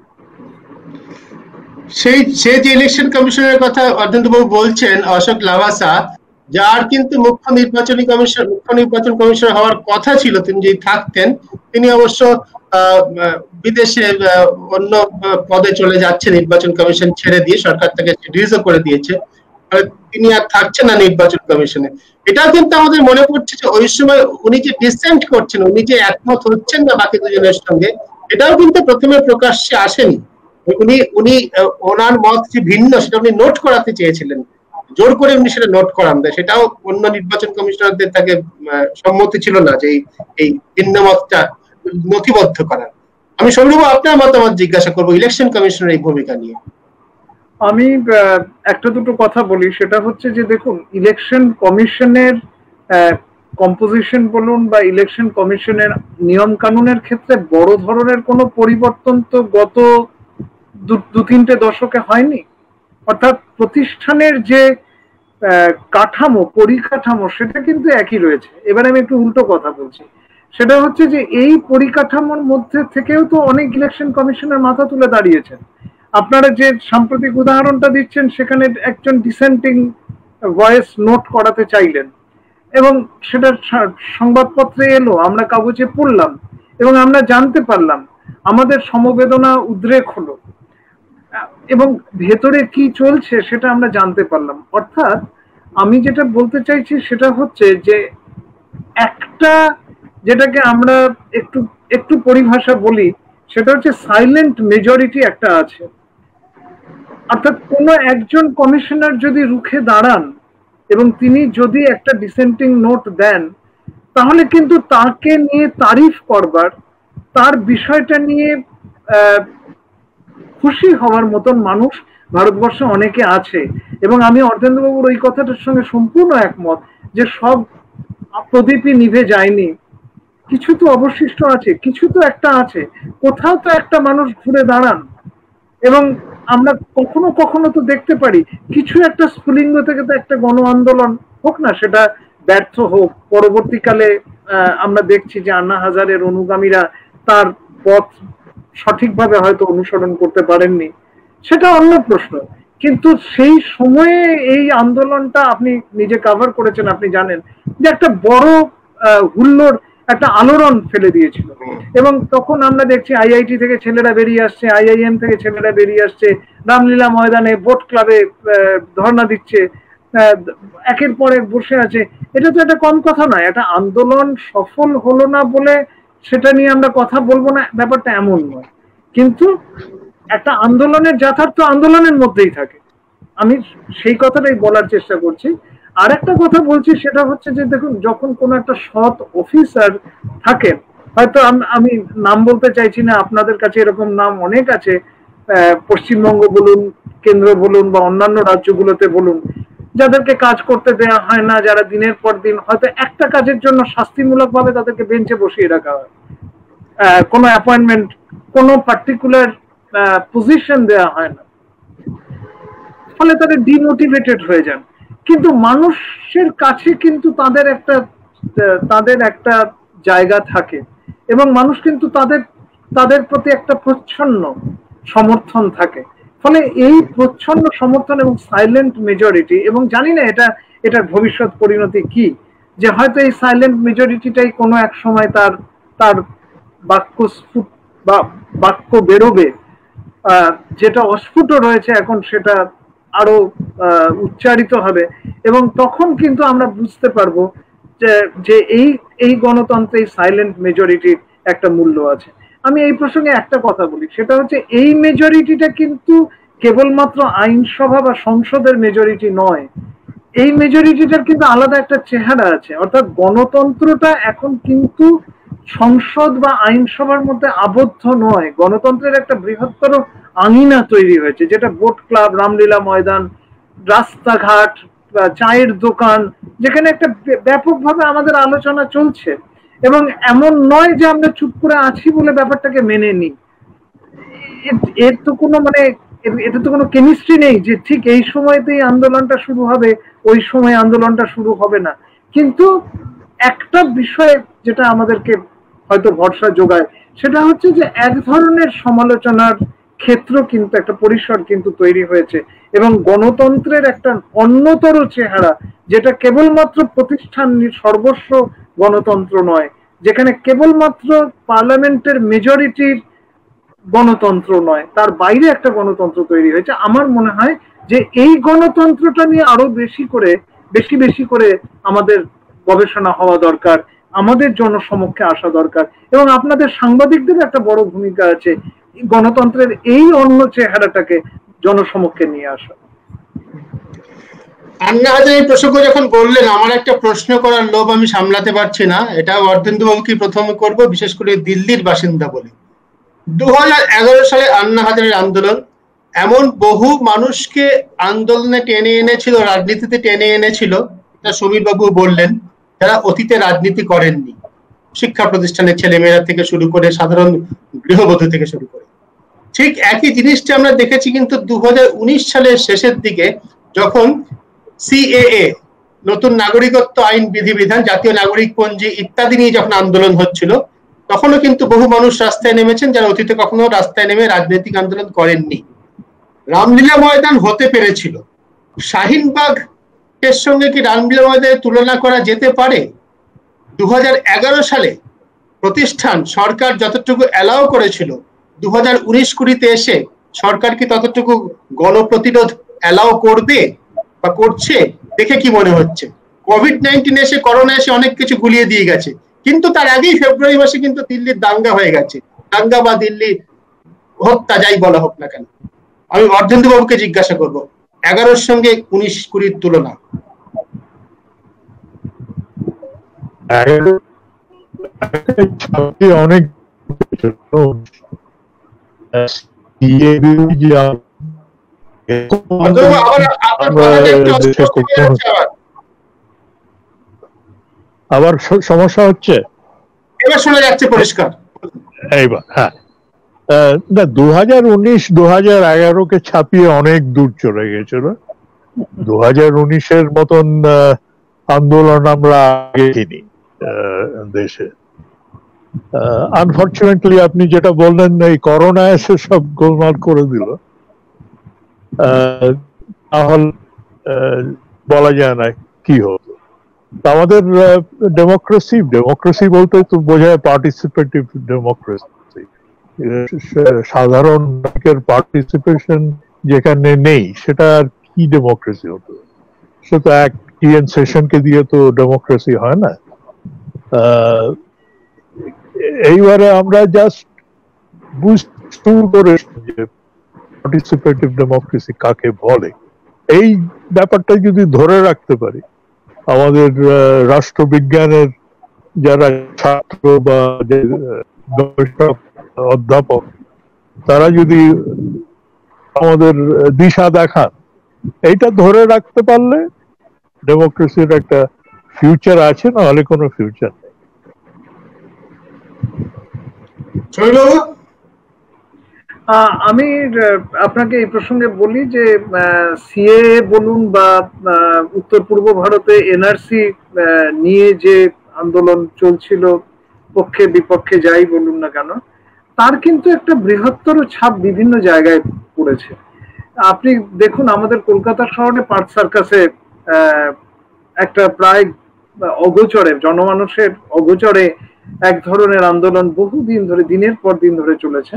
সেই সে যে ইলেকশন কমিশনের কথা অর্ধেন্দু বাবু বলছেন, অশোক লাভাসা, যার কিন্তু মুখ্য নির্বাচনী কমিশন মুখ্য নির্বাচন কমিশনার হওয়ার কথা ছিল, তিনি যদি থাকতেন, তিনি অবশ্য বিদেশে অন্য পদে চলে যাচ্ছে, নির্বাচন কমিশন ছেড়ে দিয়ে সরকার তাকে রিলিজও করে দিয়েছে, তিনি আর থাকছেন না নির্বাচন কমিশনে। এটাও কিন্তু আমাদের মনে পড়ছে যে ওই সময় উনি যে ডিসেন্ট করছেন, উনি যে একমত হচ্ছেন না বাকি দুজনের সঙ্গে, এটাও কিন্তু প্রথমে প্রকাশ্যে আসেনি। উনি উনি ওনার মত যে ভিন্ন, সেটা উনি নোট করাতে চেয়েছিলেন, জোর করে উনি সেটা নোট করান দেয়। সেটাও অন্য নির্বাচন কমিশনারদের তাকে সম্মতি ছিল না যে এই ভিন্ন মতটা নথিবদ্ধ করার। আমি সমীরবাবু আপনার মতামত জিজ্ঞাসা করবো ইলেকশন কমিশনের এই ভূমিকা নিয়ে। আমি একটা দুটো কথা বলি। সেটা হচ্ছে যে দেখুন, ইলেকশন কমিশনের কম্পোজিশন বলুন বা ইলেকশন কমিশনের নিয়ম কানুনের ক্ষেত্রে বড় ধরনের কোনো পরিবর্তন তো গত দু তিনটে দশকে হয়নি। অর্থাৎ প্রতিষ্ঠানের যে কাঠামো পরিকাঠামো সেটা কিন্তু একই রয়েছে। এবার আমি একটু উল্টো কথা বলছি, সেটা হচ্ছে যে এই পরিকাঠামোর মধ্যে থেকেও তো অনেক ইলেকশন কমিশনের মাথা তুলে দাঁড়িয়েছেন। আপনারা যে সাম্প্রতিক উদাহরণটা দিচ্ছেন সেখানে একজন ডিসেন্টিং ভয়েস নোট করাতে চাইলেন এবং সেটা সংবাদপত্রে এলো, আমরা কাগজে পড়লাম এবং আমরা জানতে পারলাম, আমাদের সমবেদনা উদ্রেক হলো এবং ভেতরে কি চলছে সেটা আমরা জানতে পারলাম। অর্থাৎ আমি যেটা বলতে চাইছি সেটা হচ্ছে যে একটা যেটাকে আমরা একটু একটু পরিভাষা বলি সেটা হচ্ছে সাইলেন্ট মেজরিটি একটা আছে। অর্থাৎ কোনো একজন কমিশনার যদি রুখে দাঁড়ান এবং তিনি যদি একটা ডিসেন্টিং নোট দেন, তাহলে কিন্তু তাকে নিয়ে তারিফ করবার, তার বিষয়টা নিয়ে খুশি হওয়ার মতন মানুষ ভারতবর্ষে অনেকে আছে। এবং আমি অর্ধেন্দ্রবাবুর ওই কথাটার সঙ্গে সম্পূর্ণ একমত যে সব প্রদীপই নিভে যায়নি, কিছু তো অবশিষ্ট আছে, কিছু তো একটা আছে, কোথাও তো একটা মানুষ ঘুরে দাঁড়ান। এবং আমরা কখনো কখনো তো দেখতে পারি কিছু একটা স্ফুলিঙ্গ থেকে তো একটা গণ আন্দোলন হোক না, সেটা ব্যর্থ হোক, পরবর্তীকালে আমরা দেখছি যে আন্না হাজারের অনুগামীরা তার পথ সঠিকভাবে হয়তো অনুসরণ করতে পারেননি, সেটা অন্য প্রশ্ন। কিন্তু সেই সময়ে এই আন্দোলনটা আপনি নিজে কভার করেছেন, আপনি জানেন যে একটা বড় হুল্লোড়, একটা আলোড়ন ফেলে দিয়েছিল। এবং তখন আমরা দেখছি আইআইটি থেকে ছেলেরা বেরিয়ে আসছে, আইআইএম থেকে ছেলেরা বেরিয়ে আসছে, রামলীলা ময়দানে বোট ক্লাবে ধর্ণা দিচ্ছে, একের পর এক বসে আছে। এটা তো একটা কম কথা নয়। একটা আন্দোলন সফল হলো না বলে সেটা নিয়ে আমরা কথা বলবো না, ব্যাপারটা এমন নয়। কিন্তু একটা আন্দোলনের যথার্থ আন্দোলনের মধ্যেই থাকে, আমি সেই কথাটাই বলার চেষ্টা করছি। আর একটা কথা বলছি সেটা হচ্ছে যে দেখুন, যখন কোনো একটা সৎ অফিসার থাকে, হয়তো আমি নাম বলতে চাইছি না, আপনাদের কাছে এরকম নাম অনেক আছে, পশ্চিমবঙ্গ বলুন, কেন্দ্র বলুন বা অন্যান্য রাজ্যগুলোতে বলুন, যাদেরকে কাজ করতে দেওয়া হয় না, যারা দিনের পর দিন হয়তো একটা কাজের জন্য শাস্তিমূলক ভাবে তাদেরকে বেঞ্চে বসিয়ে রাখা হয়, কোনো অ্যাপয়েন্টমেন্ট, কোনো পার্টিকুলার পজিশন দেওয়া হয় না, ফলে তারা ডিমোটিভেটেড হয়ে যান। কিন্তু মানুষের কাছে কিন্তু তাদের একটা তাদের একটা জায়গা থাকে এবং মানুষ কিন্তু তাদের তাদের প্রতি একটা প্রচ্ছন্ন সমর্থন থাকে। ফলে এই প্রচ্ছন্ন সমর্থন এবং সাইলেন্ট মেজরিটি, এবং জানি না এটা এটার ভবিষ্যৎ পরিণতি কি, যে হয়তো এই সাইলেন্ট মেজরিটিটাই কোনো এক সময় তার তার বাক্য স্ফুট বা বাক্য বেরোবে, যেটা অস্ফুট রয়েছে এখন সেটা আরো উচ্চারিত হবে এবং তখন কিন্তু আমরা বুঝতে পারবো যে যে এই এই গণতন্ত্রে সাইলেন্ট মেজরিটির একটা মূল্য আছে। আমি এই প্রসঙ্গে একটা কথা বলি, সেটা হচ্ছে এই মেজরিটিটা কিন্তু কেবলমাত্র আইনসভা বা সংসদের মেজরিটি নয়, এই মেজরিটিটার কিন্তু আলাদা একটা চেহারা আছে। অর্থাৎ গণতন্ত্রটা এখন কিন্তু সংসদ বা আইনসভার মধ্যে আবদ্ধ নয়, গণতন্ত্রের একটা বৃহত্তর আঙিনা তৈরি হয়েছে, যেটা বোট ক্লাব, রামলীলা ময়দান, রাস্তাঘাট, চায়ের দোকান, যেখানে একটা ব্যাপকভাবে আমাদের আলোচনা চলছে। এবং এমন নয় যে আমরা চুপ করে আছি বলে ব্যাপারটাকে মেনে নিই, এর তো কোনো মানে এটা তো কোনো কেমিস্ট্রি নেই যে ঠিক এই সময়তেই আন্দোলনটা শুরু হবে, ওই সময় আন্দোলনটা শুরু হবে না। কিন্তু একটা বিষয় যেটা আমাদেরকে হয়তো ভরসা যোগায় সেটা হচ্ছে যে এক ধরনের সমালোচনার ক্ষেত্র কিন্তু একটা পরিসর কিন্তু তৈরি হয়েছে এবং গণতন্ত্রের একটা অন্যতর চেহারা, যেটা কেবলমাত্র প্রতিষ্ঠান সর্বস্ব গণতন্ত্র নয়, যেখানে কেবলমাত্র পার্লামেন্টের মেজরিটির গণতন্ত্র নয়, তার বাইরে একটা গণতন্ত্র তৈরি হয়েছে। আমার মনে হয় যে এই গণতন্ত্রটা নিয়ে আরো বেশি করে বেশি বেশি করে আমাদের গবেষণা হওয়া দরকার, আমাদের জনসমক্ষে আসা দরকার এবং আপনাদের সাংবাদিকদের একটা বড় ভূমিকা আছে গণতন্ত্রের এই অন্য চেহারাটাকে জনসমক্ষে নিয়ে আসা। আন্না হাজারে প্রসঙ্গ যখন বললেন, আমার একটা প্রশ্ন করার লোভ আমি সামলাতে পারছি না, এটা অর্ধেন্দুবাবুকে প্রথমে করব, বিশেষ করে দিল্লির বাসিন্দা বলে। দু হাজার এগারো সালে আন্না হাজারের আন্দোলন এমন বহু মানুষকে আন্দোলনে টেনে এনেছিল, রাজনীতিতে টেনে এনেছিল, এটা সমীর বাবু বললেন। যারা অতীতে রাজনীতি করেননি, শিক্ষা প্রতিষ্ঠানের ছেলেমেয়েরা থেকে শুরু করে সাধারণ গৃহবধূ থেকে শুরু করে। ঠিক একই জিনিসটা আমরা দেখেছি কিন্তু দু হাজার উনিশ সালের শেষের দিকে, যখন সিএএ নতুন নাগরিকত্ব আইন বিধিবিধান, জাতীয় নাগরিক পঞ্জি ইত্যাদি নিয়ে যখন আন্দোলন হচ্ছিল, তখনও কিন্তু বহু মানুষ রাস্তায় নেমেছেন যারা অতীতে কখনো রাস্তায় নেমে রাজনৈতিক আন্দোলন করেননি। রামলীলা ময়দান হতে পেরেছিল। শাহিনবাগ এর সঙ্গে কি রামলীলা ময়দানের তুলনা করা যেতে পারে? দু হাজার এগারো সালে প্রতিষ্ঠান সরকার যতটুকু অ্যালাউ করেছিল, দু হাজার উনিশ কুড়িতে এসে সরকার কি ততটুকু গণপ্রতিরোধ অ্যালাউ করবে বা করছে? দেখে কি মনে হচ্ছে? কোভিড নাইন্টিন এসে, করোনা এসে অনেক কিছু গুলিয়ে দিয়ে গেছে, কিন্তু তার আগেই ফেব্রুয়ারি মাসে কিন্তু দিল্লির দাঙ্গা হয়ে গেছে। দাঙ্গা বা দিল্লি হত্যা যাই বলা হোক না কেন, আমি অর্ধেন্দু বাবুকে জিজ্ঞাসা করবো, এগারোর সঙ্গে উনিশ কুড়ির তুলনা। অনেক আবার সমস্যা হচ্ছে, এবার শোনা যাচ্ছে পরিষ্কার। এইবার হ্যাঁ, না দু হাজার উনিশ দু হাজার এগারো কে ছাপিয়ে অনেক দূর চলে গেছিল। দু হাজার উনিশের মতন আন্দোলন আমরা আগে দেখিনি দেশে। আনফর্চুনেটলি আপনি যেটা বললেন, এই করোনা এসে সব গোলমাল করে দিল, তাহলে বলা যায় না কি হতো। আমাদের ডেমোক্রেসি ডেমোক্রেসি বলতে তো বোঝায় পার্টিসিপেটিভ ডেমোক্রেসি। সাধারণ নাগরিকের পার্টিসিপেশন যেখানে নেই, সেটা আর কি ডেমোক্রেসি হতো? সে তো এক টিএন সেশনকে দিয়ে তো ডেমোক্রেসি হয় না। এইবারে আমরা জাস্ট বুঝতে করে যে পার্টিসিপেটিভ ডেমোক্রেসি কাকে বলে, এই ব্যাপারটা যদি ধরে রাখতে পারি, আমাদের রাষ্ট্রবিজ্ঞানের যারা ছাত্র বা অধ্যাপক, তারা যদি আমাদের দিশা দেখান, এইটা ধরে রাখতে পারলে ডেমোক্রেসির একটা ফিউচার আছে, না হলে কোনো ফিউচার নেই। আমি আপনাকে এই প্রসঙ্গে বলি যে সিএএ বলুন বা উত্তর পূর্ব ভারতে এনআরসি নিয়ে যে আন্দোলন চলছিল, পক্ষে বিপক্ষে যাই বলুন না কেন, তার কিন্তু একটা বৃহত্তর ছাপ বিভিন্ন জায়গায় পড়েছে। আপনি দেখুন, আমাদের কলকাতা শহরে পার্ক সার্কাসে একটা প্রায় অগোচরে, জনমানুষের অগোচরে এক ধরনের আন্দোলন বহুদিন ধরে, দিনের পর দিন ধরে চলেছে,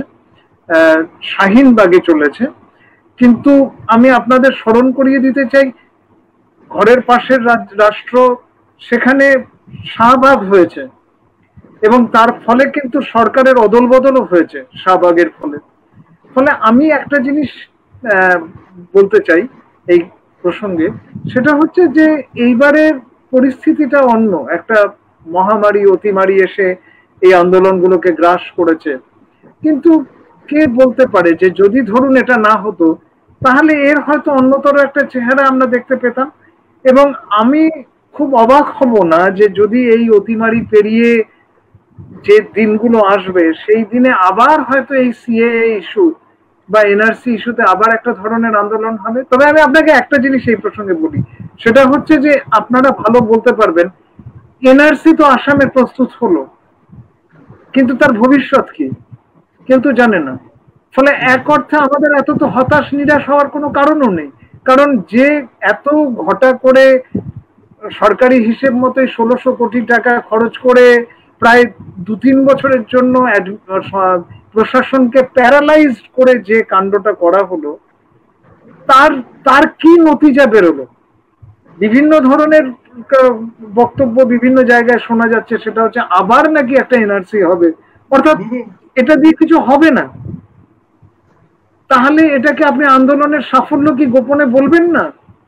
শাহিনবাগে চলেছে। কিন্তু আমি আপনাদের স্মরণ করিয়ে দিতে চাই, ঘরের পাশের রাষ্ট্র, সেখানে শাহবাগ হয়েছে এবং তার ফলে কিন্তু সরকারের অদল বদলও হয়েছে শাহবাগের ফলে। ফলে আমি একটা জিনিস বলতে চাই এই প্রসঙ্গে, সেটা হচ্ছে যে এইবারের পরিস্থিতিটা অন্য। একটা মহামারী, অতিমারী এসে এই আন্দোলনগুলোকে গ্রাস করেছে, কিন্তু কে বলতে পারে যে যদি ধরুন এটা না হতো, তাহলে এর হয়তো অন্যতর একটা চেহারা আমরা দেখতে পেতাম। এবং আমি খুব অবাক হব না যে যদি এই অতিমারী পেরিয়ে যে দিনগুলো আসবে, সেই দিনে আবার হয়তো এই সিএএ ইস্যু বা এনআরসি ইস্যুতে আবার একটা ধরনের আন্দোলন হবে। তবে আমি আপনাকে একটা জিনিস এই প্রসঙ্গে বলি, সেটা হচ্ছে যে আপনারা ভালো বলতে পারবেন, এনআরসি তো আসামে প্রস্তুত হলো, কিন্তু তার ভবিষ্যৎ কি কিন্তু জানে না। ফলে এক অর্থে আমাদের এত তো হতাশ নিরাশ হওয়ার কোনো কারণও নেই, কারণ যে এত ঘটা করে সরকারি হিসেব মতোই ষোলোশো কোটি টাকা খরচ করে প্রায় দু তিন বছরের জন্য প্রশাসনকে প্যারালাইজ করে যে কাণ্ডটা করা হলো, তার তার কি নতিজা বেরোলো? বিভিন্ন ধরনের বক্তব্য বিভিন্ন জায়গায় শোনা যাচ্ছে, সেটা হচ্ছে আবার নাকি একটা এনআরসি হবে, অর্থাৎ এটা দিয়ে কিছু হবে না। তাহলে এটাকে আপনি আন্দোলনের সাফল্য কি গোপনে বলবেন না?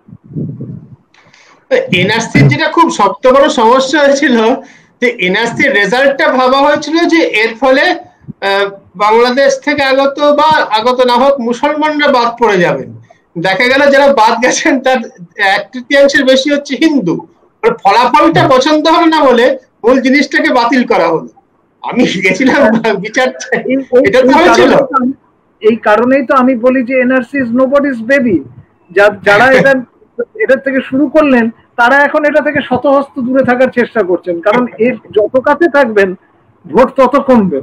এনআরসির যেটা খুব শক্ত বড় সমস্যা হয়েছিল, যে এনআরসির রেজাল্টটা ভাবা হয়েছিল যে এর ফলে বাংলাদেশ থেকে আগত বা আগত না হোক মুসলমানরা বাদ পড়ে যাবেন। দেখা গেল যারা বাদ গেছেন তার এক তৃতীয়াংশের বেশি হচ্ছে হিন্দু, ওর ফলাফলটা পছন্দ হবে না বলে মূল জিনিসটাকে বাতিল করা হলো। আমি গেছিলাম বিচার, এটা তো হয়েছিল। এই কারণেই তো আমি বলি যে এনআরসি ইজ নোবডিজ বেবি। যারা এটা এটার থেকে শুরু করলেন তারা এখন এটা থেকে শতহস্ত দূরে থাকার চেষ্টা করছেন, কারণ এর যত কাছে থাকবেন ভোট তত কমবে।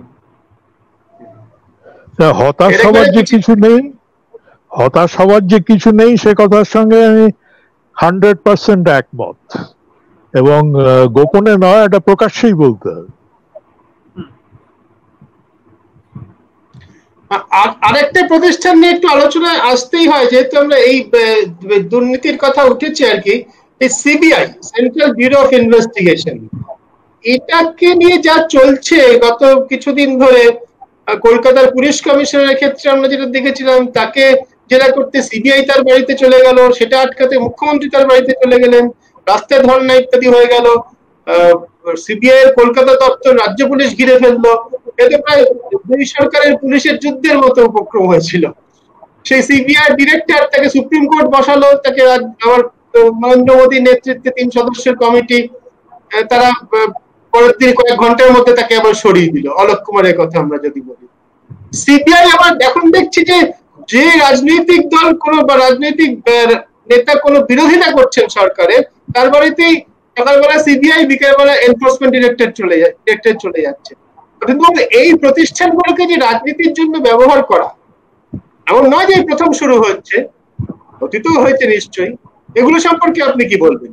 হতাশ হওয়ার যে কিছু নেই, হতাশ হওয়ার যে কিছু নেই সে কথার সঙ্গে আমি হান্ড্রেড পার্সেন্ট একমত, এবং গোপনে নয়, এটা প্রকাশ্যেই বলতে হবে। আরেকটা প্রতিষ্ঠান নিয়ে একটু আলোচনায় আসতেই হয়, যেহেতু আমরা এই দুর্নীতির কথা উঠেছে আর কি, এই CBI, central bureau of investigation, এটাকে নিয়ে যা চলছে গত কিছুদিন ধরে, কলকাতার পুলিশ কমিশনারের ক্ষেত্রে আমরা যেটা দেখেছিলাম, তাকে জেরা করতে সিবিআই তার বাড়িতে চলে গেল, সেটা আটকাতে মুখ্যমন্ত্রী তার বাড়িতে চলে গেলেন, রাস্তায় ধর্ণা ইত্যাদি হয়ে গেল, সিবিআই এর কলকাতা দপ্তর রাজ্য পুলিশ ঘিরে ফেললো। এতে প্রায় দুই সরকারের পুলিশের যুদ্ধের মতো উপক্রম হয়েছিল। সেই সিবিআই ডিরেক্টর তাকে সুপ্রিম কোর্ট বসালো, তাকে আমার নরেন্দ্র মোদীর নেতৃত্বে তিন সদস্যের কমিটি, তারা পরের দিন কয়েক ঘন্টার মধ্যে তাকে আবার সরিয়ে দিল। অলোক কুমারের কথা আমরা যদি বলি, সিবিআই আবার এখন দেখছি যে যে রাজনৈতিক দল কোন বা রাজনৈতিক নেতা কোনো বিরোধিতা করছেন সরকারের, তার বাড়িতেই সকালবেলা সিবিআই, বিকেলবেলা এনফোর্সমেন্ট ডিরেক্টর চলে যায় ডিরেক্টর চলে যাচ্ছে। এই প্রতিষ্ঠানগুলোকে যে রাজনীতির জন্য ব্যবহার করা, এমন নয় যে প্রথম শুরু হচ্ছে, অতীতও হয়েছে নিশ্চয়ই। এগুলো সম্পর্কে আপনি কি বলবেন?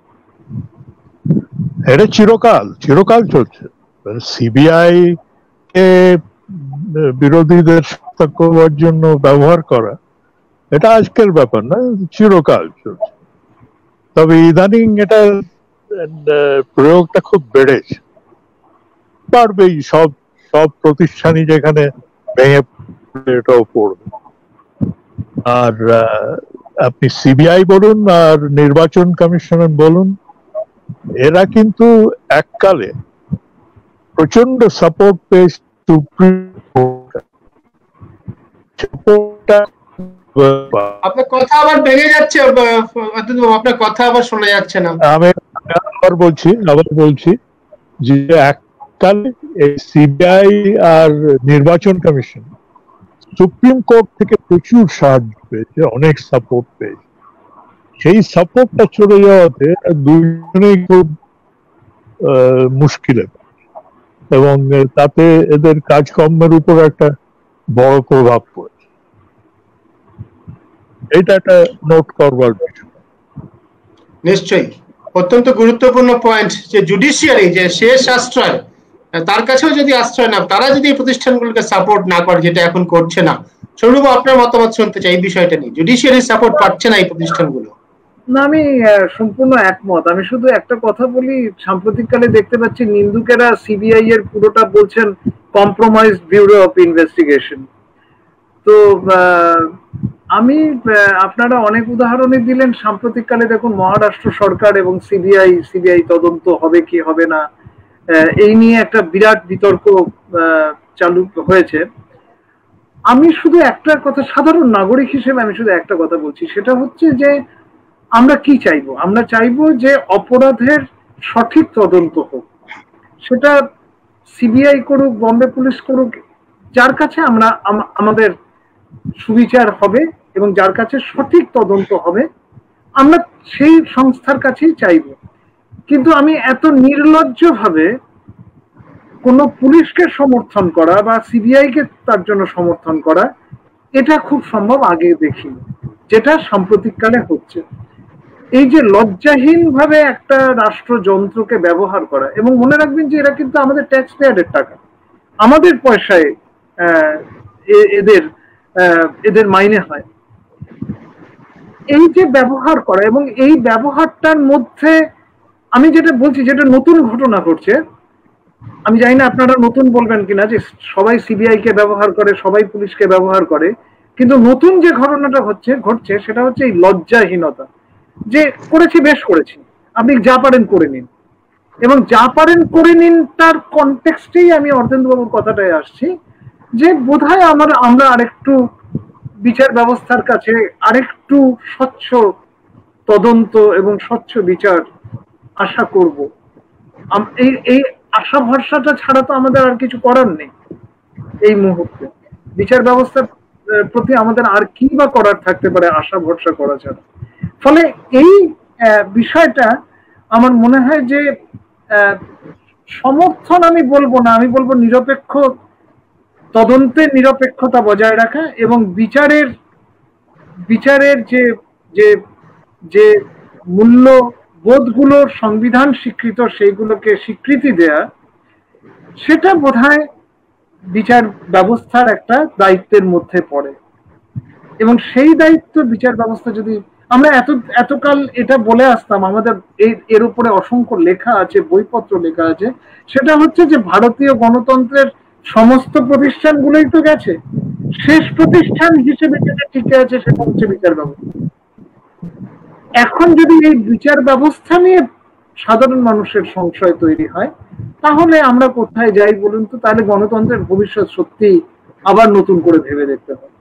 এটা চিরকাল চিরকাল চলছে। সিবিআই কে বিরোধীদের সতর্ক করার জন্য ব্যবহার করা এটা আজকের ব্যাপার না, চিরকাল চলছে। তবে ইদানিং এটা প্রয়োগটা খুব বেড়েছে, পারবেই, সব সব প্রতিষ্ঠানই যেখানে ভেঙে এটাও পড়বে। আর আপনি সিবিআই বলুন আর নির্বাচন কমিশনার বলুন, এরা কিন্তু এককালে প্রচন্ড সাপোর্ট পেয়ে সুপ্রিম কোর্ট। আপনার কথা আবার ভেঙে যাচ্ছে, আপনার কথা আবার শোনা যাচ্ছে না। আমি আবার বলছি আবার বলছি যে এককালে এই সিবিআই আর নির্বাচন কমিশন সুপ্রিম কোর্ট থেকে প্রচুর সাহায্য পেয়েছে, অনেক সাপোর্ট পেয়েছে। সেই সাপোর্টটা চলে যাওয়াতে দুজনেই খুব মুশকিলে, এবং তাতে এদের কাজকর্মের উপর একটা বড় প্রভাব পড়েছে। এটা একটা নোট করবার বিষয়। নিশ্চয়ই অত্যন্ত গুরুত্বপূর্ণ পয়েন্ট, যে জুডিশিয়ারি যে শেষ আশ্রয়, তার কাছেও যদি আশ্রয় না, তারা যদি এই প্রতিষ্ঠানগুলোকে সাপোর্ট না করে, যেটা এখন করছে না। সৌরভ, আপনার মতামত শুনতে চাই এই বিষয়টা নিয়ে। জুডিশিয়ারি সাপোর্ট পাচ্ছে না এই প্রতিষ্ঠানগুলো। না, আমি সম্পূর্ণ একমত। আমি শুধু একটা কথা বলি, সাম্প্রতিককালে দেখতে পাচ্ছি নিন্দুকেরা সিবিআই এর পুরোটা বলছেন কম্প্রোমাইজ ব্যুরো অফ ইনভেস্টিগেশন। তো আমি, আপনারা অনেক উদাহরণই দিলেন। সাম্প্রতিককালে দেখুন মহারাষ্ট্র সরকার এবং সিবিআই সিবিআই তদন্ত হবে কি হবে না, এই নিয়ে একটা বিরাট বিতর্ক চালু হয়েছে। আমি শুধু একটা কথা, সাধারণ নাগরিক হিসেবে আমি শুধু একটা কথা বলছি, সেটা হচ্ছে যে আমরা কি চাইবো? আমরা চাইবো যে অপরাধের সঠিক তদন্ত হোক। সেটা সিবিআই করুক, বম্বে পুলিশ করুক, যার কাছে আমরা আমাদের সুবিচার হবে এবং যার কাছে সঠিক তদন্ত হবে, আমরা সেই সংস্থার কাছেই চাইবো। কিন্তু আমি এত নির্লজ্জ ভাবে কোনো পুলিশকে সমর্থন করা বা সিবিআই কে তার জন্য সমর্থন করা, এটা খুব সম্ভব আগে দেখিনি, যেটা সাম্প্রতিককালে হচ্ছে। এই যে লজ্জাহীন ভাবে একটা রাষ্ট্রযন্ত্রকে ব্যবহার করা, এবং মনে রাখবেন যে এরা কিন্তু আমাদের ট্যাক্স পেয়ারের টাকা, আমাদের পয়সায় এদের এদের মাইনে হয়। এই যে ব্যবহার করা, এবং এই ব্যবহারটার মধ্যে আমি যেটা বলছি, যেটা নতুন ঘটনা ঘটছে, আমি জানি না আপনারা নতুন বলবেন কিনা, যে সবাই সিবিআই কে ব্যবহার করে, সবাই পুলিশকে ব্যবহার করে, কিন্তু নতুন যে ঘটনাটা হচ্ছে ঘটছে সেটা হচ্ছে এই লজ্জাহীনতা, যে করেছি বেশ করেছি, আপনি যা পারেন করে নিন। এবং যা পারেন করে নিন তার কনটেক্সটেই আমি অর্ধেন্দ্রবাবুর কথাটায় আসছি, যে বোধহয় আমার আমরা আরেকটু বিচার ব্যবস্থার কাছে আরেকটু স্বচ্ছ তদন্ত এবং স্বচ্ছ বিচার আশা করব। এই এই আশা ভরসাটা ছাড়া তো আমাদের আর কিছু করার নেই এই মুহূর্তে। বিচার ব্যবস্থার প্রতি আমাদের আর কি বা করার থাকতে পারে আশা ভরসা করা ছাড়া? ফলে এই বিষয়টা আমার মনে হয় যে সমর্থন আমি বলবো না, আমি বলবো নিরপেক্ষ তদন্তে নিরপেক্ষতা বজায় রাখা এবং বিচারের বিচারের যে যে যে মূল্যবোধগুলো সংবিধান স্বীকৃত সেইগুলোকে স্বীকৃতি দেয়া, সেটা বোধহয় বিচার ব্যবস্থার একটা দায়িত্বের মধ্যে পড়ে। এবং সেই দায়িত্ব বিচার ব্যবস্থা যদি আমরা এত এতকাল এটা বলে আসতাম, আমাদের এই এর উপরে অসংখ্য লেখা আছে, বইপত্র লেখা আছে, সেটা হচ্ছে যে ভারতীয় গণতন্ত্রের সমস্ত প্রতিষ্ঠানগুলোই তো গেছে, শেষ প্রতিষ্ঠান হিসেবে যেটা টিকে আছে সেটা হচ্ছে বিচার ব্যবস্থা। এখন যদি এই বিচার ব্যবস্থা নিয়ে সাধারণ মানুষের সংশয় তৈরি হয়, তাহলে আমরা কোথায় যাই বলুন তো? তাহলে গণতন্ত্রের ভবিষ্যৎ সত্যি আবার নতুন করে ভেবে দেখতে হবে।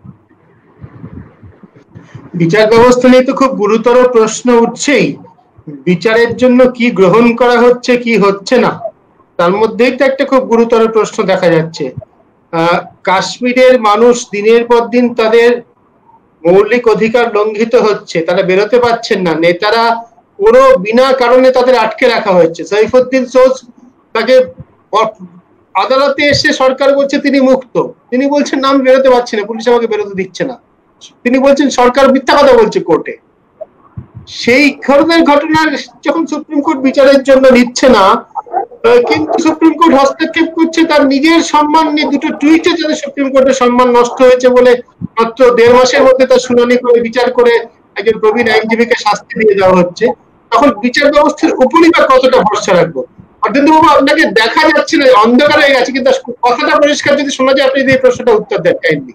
বিচার ব্যবস্থা নিয়ে তো খুব গুরুতর প্রশ্ন উঠছেই। বিচারের জন্য কি গ্রহণ করা হচ্ছে, কি হচ্ছে না, তার মধ্যেই তো একটা খুব গুরুতর প্রশ্ন দেখা যাচ্ছে। আহ কাশ্মীরের মানুষ দিনের পর দিন তাদের মৌলিক অধিকার লঙ্ঘিত হচ্ছে, তারা বেরোতে পারছেন না, নেতারা কোনো বিনা কারণে তাদের আটকে রাখা হয়েছে। সাইফুদ্দিন সোজ, তাকে আদালতে এসে সরকার বলছে তিনি মুক্ত, তিনি বলছেন না আমি বেরোতে পারছি না, পুলিশ আমাকে বেরোতে দিচ্ছে না, তিনি বলছেন সরকার মিথ্যা কথা বলছে কোর্টে। সেই ধরনের ঘটনা যখন সুপ্রিম কোর্ট বিচারের জন্য নিচ্ছে না, কিন্তু সুপ্রিম কোর্ট হস্তক্ষেপ করছে তার নিজের সম্মান নিয়ে, দুটো টুইটে যাদের সুপ্রিম কোর্টের সম্মান নষ্ট হয়েছে বলে মাত্র দেড় মাসের মধ্যে তার শুনানি করে বিচার করে একজন প্রবীণ আইনজীবীকে শাস্তি দিয়ে দেওয়া হচ্ছে, তখন বিচার ব্যবস্থার উপরই বা কতটা ভরসা রাখবো? অর্জেন্দ্র বাবু, আপনাকে দেখা যাচ্ছে না, অন্ধকার হয়ে গেছে, কিন্তু কথাটা পরিষ্কার যদি শোনা যায়, আপনি এই প্রশ্নটা উত্তর দেন কাইন্ডলি।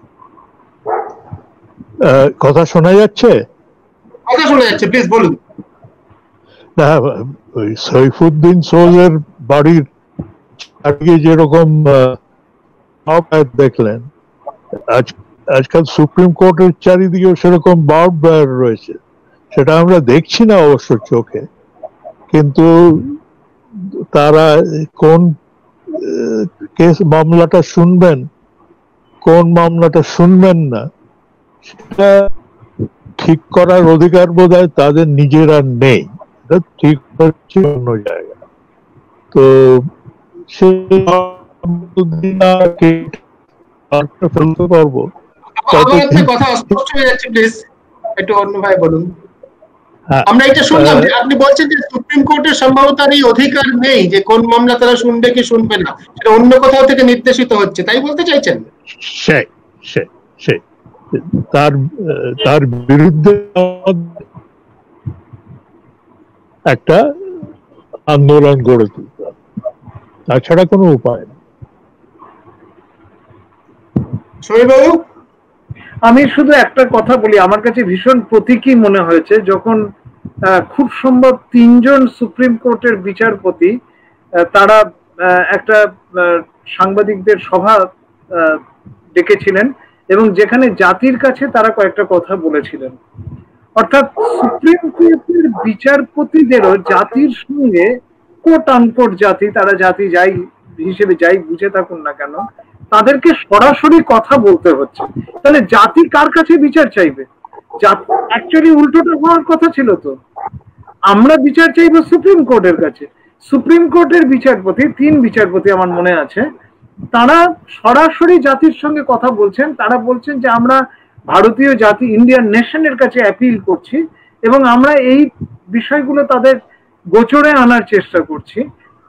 কথা শোনা যাচ্ছে? কথা শোনা যাচ্ছে, প্লিজ বলুন। না, ওই সাইফুদ্দিন সোজের বাড়ির চারদিকে যেরকম দেখলেন, আজ আজকাল সুপ্রিম কোর্টের চারিদিকেও সেরকম বার্ড ওয়্যার রয়েছে। সেটা আমরা দেখছি না অবশ্য চোখে, কিন্তু তারা কোন কেস মামলাটা শুনবেন, কোন মামলাটা শুনবেন না, সেটা ঠিক করার অধিকার বোধহয় তাদের নিজেরা নেই, ঠিক হচ্ছে অন্য জায়গায়। তো সে ফেলতে পারবো। কথা স্পষ্ট হয়ে যাচ্ছে, প্লিজ একটু অন্যভাবে বলুন। আমরা এটা শুনলাম যে আপনি বলছেন যে সুপ্রিম কোর্টের সম্ভবত এই অধিকার নেই যে কোন মামলা তারা শুনবে কি শুনবে না, সেটা অন্য কোথাও থেকে নির্দেশিত হচ্ছে, তাই বলতে চাইছেন? সে সে সে তার তার বিরুদ্ধে একটা আন্দোলন গড়ে তুলতে হবে, তাছাড়া কোনো উপায় নেই। শরীরবাবু, আমি শুধু একটা কথা বলি, আমার কাছে ভীষণ প্রতীকী মনে হয়েছে যখন খুব সম্ভব তিনজন সুপ্রিম কোর্টের বিচারপতি তারা একটা সাংবাদিকদের সভা ডেকেছিলেন এবং যেখানে জাতির কাছে তারা কয়েকটা কথা বলেছিলেন। অর্থাৎ সুপ্রিম কোর্টের বিচারপতিদেরও জাতির সঙ্গে, কোট আনকোট জাতি, তারা জাতি যাই হিসেবে যাই বুঝে থাকুন না কেন, তাদেরকে সরাসরি কথা বলতে হচ্ছে। তাহলে জাতি কার কাছে বিচার চাইবে? অ্যাকচুয়ালি উল্টোটা হওয়ার কথা ছিল তো, আমরা বিচার চাইবো সুপ্রিম কোর্টের কাছে। সুপ্রিম কোর্টের বিচারপতি, তিন বিচারপতি আমার মনে আছে, তারা সরাসরি জাতির সঙ্গে কথা বলছেন। তারা বলছেন যে আমরা ভারতীয় জাতি, ইন্ডিয়ান নেশনের কাছে অ্যাপিল করছি এবং আমরা এই বিষয়গুলো তাদের গোচরে আনার চেষ্টা করছি।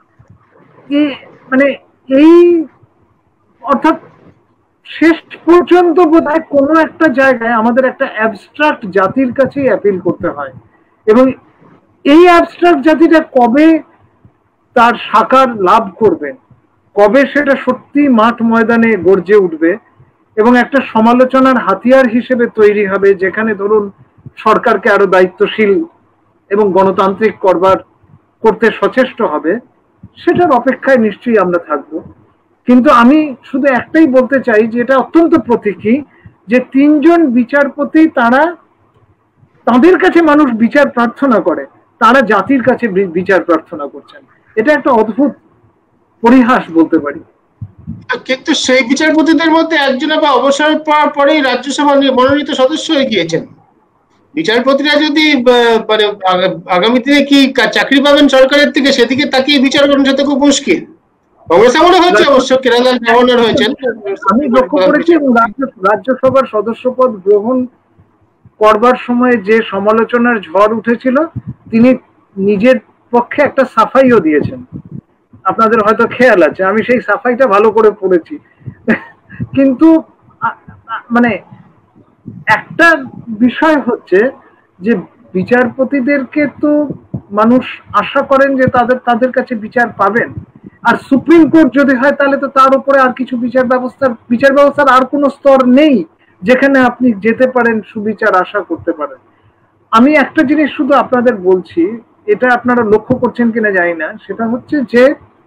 মানে এই অর্থাৎ শেষ পর্যন্ত বোধহয় কোনো একটা জায়গায় আমাদের একটা অ্যাবস্ট্রাক্ট জাতির কাছে অ্যাপিল করতে হয় এবং এই অ্যাবস্ট্রাক্ট জাতিটা কবে তার সাকার লাভ করবে, কবে সেটা সত্যি মাঠ ময়দানে গর্জে উঠবে এবং একটা সমালোচনার হাতিয়ার হিসেবে তৈরি হবে, যেখানে ধরুন সরকারকে আরো দায়িত্বশীল এবং গণতান্ত্রিক করবার করতে সচেষ্ট হবে, সেটার অপেক্ষায় নিশ্চয়ই আমরা থাকবো। কিন্তু আমি শুধু একটাই বলতে চাই যে এটা অত্যন্ত প্রতীকী যে তিনজন বিচারপতি, তারা তাদের কাছে মানুষ বিচার প্রার্থনা করে, তারা জাতির কাছে বিচার প্রার্থনা করছেন। এটা একটা অদ্ভুত পরিহাস বলতে পারি। কিন্তু সেই বিচারপতিদের মধ্যে একজন আবার অবসর পাওয়ার পরেই রাজ্যসভা মনোনীত সদস্য হয়ে গিয়েছেন। বিচারপতিরা যদি মানে আগামী দিনে কি চাকরি পাবেন সরকারের থেকে সেদিকে তাকিয়ে বিচার করেন, সেটা খুব মুশকিল। কংগ্রেস আমলে হয়েছে অবশ্য, কেরালার গভর্নর হয়েছেন। আমি লক্ষ্য করেছি রাজ্যসভার সদস্য পদ গ্রহণ করবার সময় যে সমালোচনার ঝড় উঠেছিল, তিনি নিজের পক্ষে একটা সাফাইও দিয়েছেন। আপনাদের হয়তো খেয়াল আছে, আমি সেই সাফাইটা ভালো করে পড়েছি। কিন্তু মানে একটা বিষয় হচ্ছে যে বিচারপতিদেরকে তো মানুষ আশা করেন যে তাদের তাদের কাছে বিচার পাবেন, আর সুপ্রিম কোর্ট যদি হয় তাহলে তো তার উপরে আর কিছু বিচার ব্যবস্থার বিচার ব্যবস্থার আর কোনো স্তর নেই যেখানে আপনি যেতে পারেন, সুবিচার আশা করতে পারেন। আমি একটা জিনিস শুধু আপনাদের বলছি, এটা আপনারা লক্ষ্য করছেন কিনা জানি না, সেটা হচ্ছে যে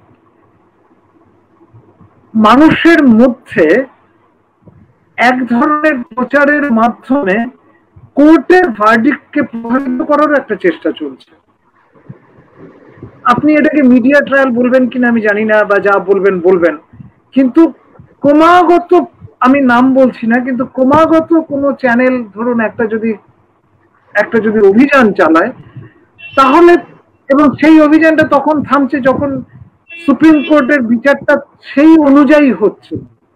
মানুষের মধ্যে এক ধরনের প্রচারের মাধ্যমে কোর্টের ভার্ডিক্টকে প্রভাবিত করার একটা চেষ্টা চলছে। আপনি এটাকে মিডিয়া ট্রায়াল বলবেন কিনা আমি জানি না, বা যা বলবেন বলবেন, কিন্তু ক্রমাগত, আমি নাম বলছি না, কিন্তু ক্রমাগত কোনো চ্যানেল ধরুন একটা যদি একটা যদি অভিযান চালায়, তাহলে এবং সেই অভিযানটা তখন থামছে যখন সুপ্রিম কোর্টের বিচারটা সেই অনুযায়ী হচ্ছে।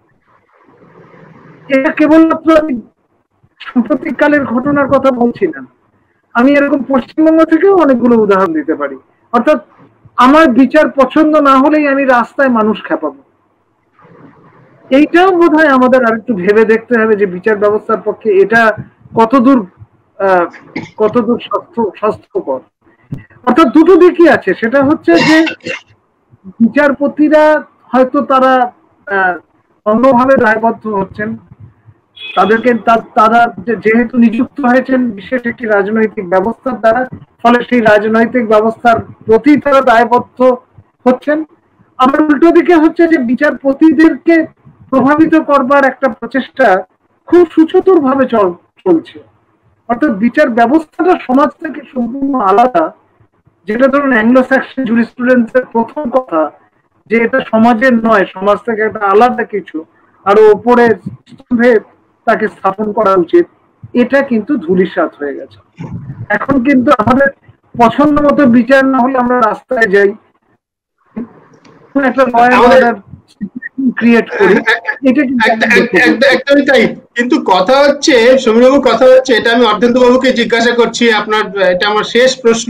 এটা কেবলমাত্র আমি সাম্প্রতিককালের ঘটনার কথা বলছি না, আমি এরকম পশ্চিমবঙ্গ থেকেও অনেকগুলো উদাহরণ দিতে পারি। অর্থাৎ আমার বিচার পছন্দ না হলেই আমি রাস্তায় মানুষ খেপাবো। এইটাও বোধহয় আমাদের আরেকটু ভেবে দেখতে হবে যে বিচার ব্যবস্থার পক্ষে এটা কতদূর আহ কতদূর স্বাস্থ্যকর। অর্থাৎ দুটো দিকই আছে, সেটা হচ্ছে যে বিচারপতিরা হয়তো তারা আহ অন্যভাবে দায়বদ্ধ হচ্ছেন, তাদেরকে তারা যেহেতু নিযুক্ত হয়েছেন বিশেষ একটি রাজনৈতিক ব্যবস্থার দ্বারা, ফলে সেই রাজনৈতিক ব্যবস্থার প্রতি তারা দায়বদ্ধ হচ্ছেন। আবার উল্টো দিকে হচ্ছে যে বিচারপতিদেরকে প্রভাবিত করবার একটা প্রচেষ্টা খুব সুচতুর ভাবে চলছে। অর্থাৎ বিচার ব্যবস্থাটা সমাজ থেকে সম্পূর্ণ আলাদা, যেটা ধরুন অ্যাংলো স্যাক্সন জুরিসপ্রুডেন্সের প্রথম কথা যে এটা সমাজের নয়, সমাজ থেকে একটা আলাদা কিছু, আর ওপরে তাকে স্থাপন করা উচিত, এটা কিন্তু ধূলিসাৎ হয়ে গেছে। এখন কিন্তু আমাদের পছন্দ মতো বিচার না হলে আমরা রাস্তায় যাই, একটা লয়ার অর্ডার ক্রিয়েট করি, এটা একদমই তাই। কিন্তু কথা হচ্ছে সমীরবাবু, কথা হচ্ছে এটা আমি অর্ধেন্দু বাবুকে জিজ্ঞাসা করছি, আপনার এটা আমার শেষ প্রশ্ন।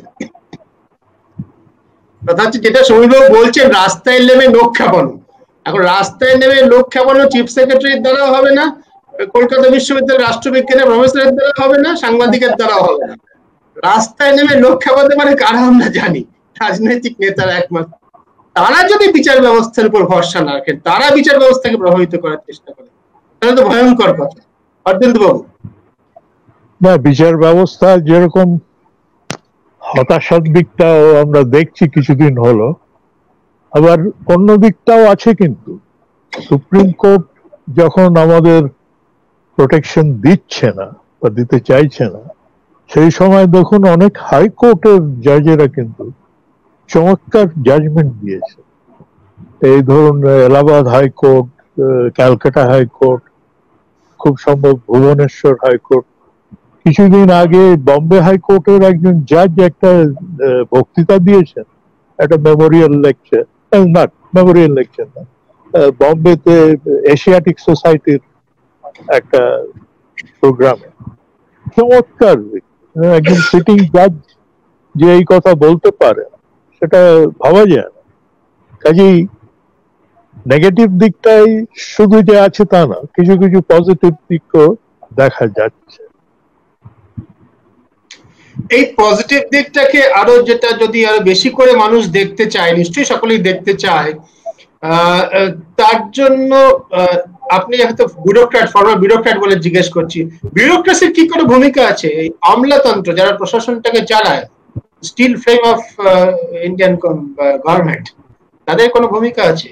কথা হচ্ছে যেটা সমীরবাবু বলছেন রাস্তায় নেমে লোক খেপানো, এখন রাস্তায় নেমে লোক খেপানো চিফ সেক্রেটারির দ্বারা হবে না, কলকাতা বিশ্ববিদ্যালয়ের রাষ্ট্রবিজ্ঞানের প্রফেসরের দ্বারা হবে না, সাংবাদিকের দ্বারা হবে না। রাস্তায় নেমে লোক খেপাতে পারে কারা আমরা জানি, রাজনৈতিক নেতারা একমাত্র। তারা যদি বিচার ব্যবস্থার উপর ভরসা না রাখেন, তারা বিচার ব্যবস্থাকে প্রভাবিত করার চেষ্টা করে, তাহলে তো ভয়ঙ্কর কথা। অর্ধেন্দু বাবু। না, বিচার ব্যবস্থা যেরকম হতাশার দিকটাও আমরা দেখছি কিছুদিন হলো, আবার অন্য দিকটাও আছে। কিন্তু সুপ্রিম কোর্ট যখন আমাদের প্রোটেকশন দিচ্ছে না বা দিতে চাইছে না, সেই সময় দেখুন অনেক হাইকোর্টের জাজেরা কিন্তু চমৎকার জাজমেন্ট দিয়েছে। এই ধরুন এলাহাবাদ হাইকোর্ট, ক্যালকাটা হাইকোর্ট, খুব সম্ভব ভুবনেশ্বর হাইকোর্ট। কিছুদিন আগে বম্বে হাইকোর্টের একজন জাজ একটা বক্তৃতা দিয়েছেন, একটা মেমোরিয়াল লেকচার, না মেমোরিয়াল লেকচার না, বম্বেতে এশিয়াটিক সোসাইটির একটা প্রোগ্রামে। চমৎকার একজন সিটিং জাজ যে এই কথা বলতে পারে সেটা ভাবা যায় না। কাজেই নেগেটিভ দিকটাই শুধু যে আছে তা না, কিছু কিছু পজিটিভ দিকও দেখা যাচ্ছে। এই পজিটিভ দিকটাকে আরো যেটা যদি আরো বেশি করে মানুষ দেখতে চায়, নিশ্চয়ই সকলেই দেখতে চায়, তার জন্য আপনি হয়তো ব্যুরোক্র্যাট, ফর্মার ব্যুরোক্র্যাট বলে জিজ্ঞেস করছি, ব্যুরোক্রেসির কি কোনো ভূমিকা আছে? এই আমলাতন্ত্র যারা প্রশাসনটাকে চালায়, steel frame of Indian government, তাদের কোনো ভূমিকা আছে?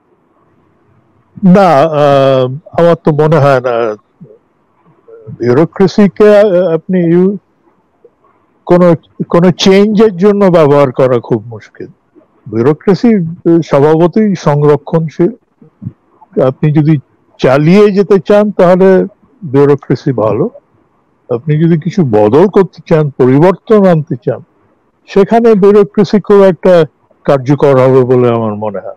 না, আমার তো মনে হয় না। ব্যুরোক্রেসিকে আপনি কোনো কোনো চেঞ্জের জন্য ব্যবহার করা খুব মুশকিল। ব্যুরোক্রেসি স্বভাবতই সংরক্ষণশীল। আপনি যদি চালিয়ে যেতে চান তাহলে ব্যুরোক্রেসি ভালো, আপনি যদি কিছু বদল করতে চান, পরিবর্তন আনতে চান, সেখানে ব্যুরোক্রেসি খুব একটা কার্যকর হবে বলে আমার মনে হয়।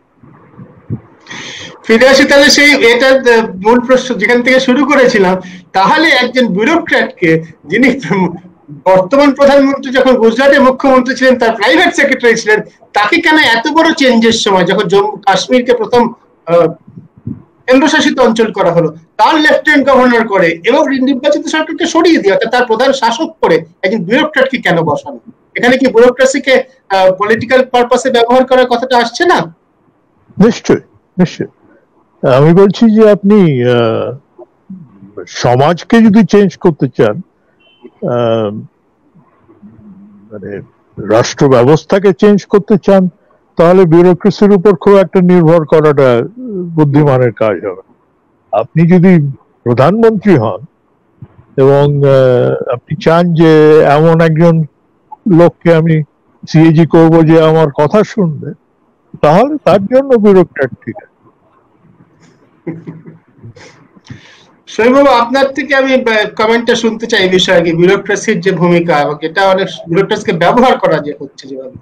ফিরে আসি তাহলে সেই এটা মূল প্রশ্ন যেখান থেকে শুরু করেছিলাম, তাহলে একজন ব্যুরোক্র্যাটকে, যিনি বর্তমান প্রধানমন্ত্রী যখন গুজরাটের মুখ্যমন্ত্রী ছিলেন, তার প্রাইভেট সেক্রেটারি ছিলেন, তাকে কেন এত বড় চেঞ্জের সময় যখন জম্মু কাশ্মীরকে প্রথম কেন্দ্রশাসিত অঞ্চল করা হলো, তার লেফটেন্যান্ট গভর্নর করে এবং নির্বাচিত সরকারকে সরিয়ে দিয়ে অর্থাৎ তার প্রধান শাসক করে একজন ব্যুরোক্র্যাটকে কেন বসানো? এখানে কি ব্যুরোক্রেসিকে পলিটিক্যাল পারপাসে ব্যবহার করার কথাটা আসছে না? নিশ্চয় নিশ্চয়। আমি বলছি যে আপনি সমাজকে যদি চেঞ্জ করতে চান, মানে রাষ্ট্র ব্যবস্থাকে চেঞ্জ করতে চান, তাহলে ব্যুরোক্রেসির উপর খুব একটা নির্ভর করাটা বুদ্ধিমানের কাজ হবে। আপনি যদি প্রধানমন্ত্রী হন এবং আপনি চান যে এমন একজন লোককে আমি সিএজি করব যে আমার কথা শুনবে, তাহলে তার জন্য ব্যুরোক্র্যাট ঠিক আছে। শৈবাবু, আপনার থেকে আমি কমেন্টটা শুনতে চাই এই বিষয়ে, কি ব্যুরোক্রেসির যে ভূমিকা এবং এটা অনেক ব্যুরোক্রেসিকে ব্যবহার করা যে হচ্ছে যেভাবে।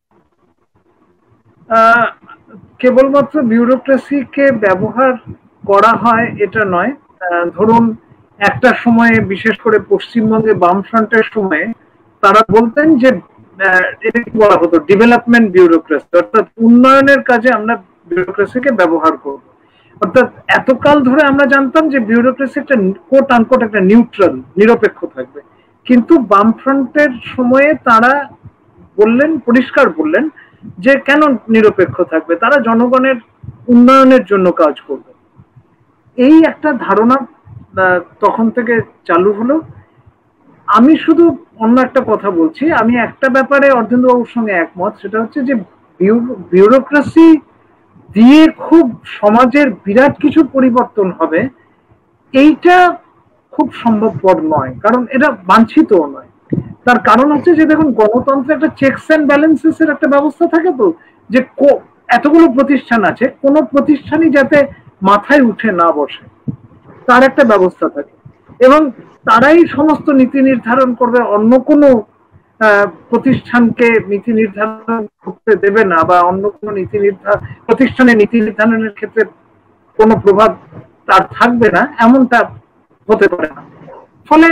কেবলমাত্র ব্যুরোক্রেসিকে ব্যবহার করা হয় এটা নয়। ধরুন একটা সময়ে, বিশেষ করে পশ্চিমবঙ্গে বামফ্রন্টের সময়ে, তারা বলতেন যে এটা কি বলা হতো, ডেভেলপমেন্ট ব্যুরোক্রেসি, অর্থাৎ উন্নয়নের কাজে আমরা ব্যুরোক্রেসিকে ব্যবহার করব। অর্থাৎ এতকাল ধরে আমরা জানতাম যে ব্যুরোক্রেসি একটা কোট আনকোট একটা নিউট্রাল, নিরপেক্ষ থাকবে, কিন্তু বামফ্রন্টের সময়ে তারা বললেন, পরিষ্কার বললেন যে কেন নিরপেক্ষ থাকবে, তারা জনগণের উন্নয়নের জন্য কাজ করবে। এই একটা ধারণা তখন থেকে চালু হলো। আমি শুধু অন্য একটা কথা বলছি, আমি একটা ব্যাপারে অর্ধেন্দ্রবাবুর সঙ্গে একমত, সেটা হচ্ছে যে ব্যুরোক্রেসি দিয়ে খুব সমাজের বিরাট কিছু পরিবর্তন হবে, এইটা খুব সম্ভবপর নয়, কারণ এটা বাঞ্ছিতও নয়। তার কারণ হচ্ছে যে দেখুন, গণতন্ত্রে একটা চেকস এন্ড ব্যালেন্সেস এর একটা ব্যবস্থা থাকে, তো যে এতগুলো প্রতিষ্ঠান আছে, কোন প্রতিষ্ঠানই যাতে মাথায় উঠে না বসে তার একটা ব্যবস্থা থাকে, এবং তারাই সমস্ত নীতি নির্ধারণ করবে, অন্য কোনো প্রতিষ্ঠানকে নীতি নির্ধারণ করতে দেবে না, বা অন্য কোনো নীতি নির্ধারণ প্রতিষ্ঠানে নীতি নির্ধারণের ক্ষেত্রে কোনো প্রভাব তার থাকবে না, এমনটা হতে পারে না। ফলে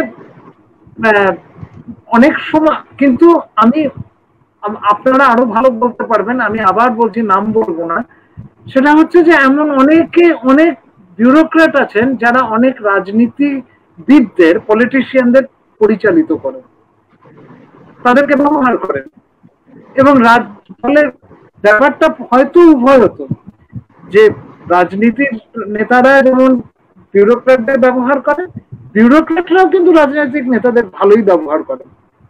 অনেক সময় কিন্তু আমি, আপনারা আরো ভালো বলতে পারবেন, আমি আবার বলছি, নাম বলবো না, সেটা হচ্ছে যে এমন অনেকে, অনেক ব্যুরোক্র্যাট আছেন যারা অনেক রাজনীতিবিদদের, পলিটিশিয়ানদের পরিচালিত করেন, তাদেরকে ব্যবহার করেন, এবং ফলে ব্যাপারটা হয়তো উভয় হতো, যে রাজনীতির নেতারা যেমন ব্যুরোক্র্যাটদের ব্যবহার করে, ব্যুরোক্র্যাটরাও কিন্তু রাজনৈতিক নেতাদের ভালোই ব্যবহার করে।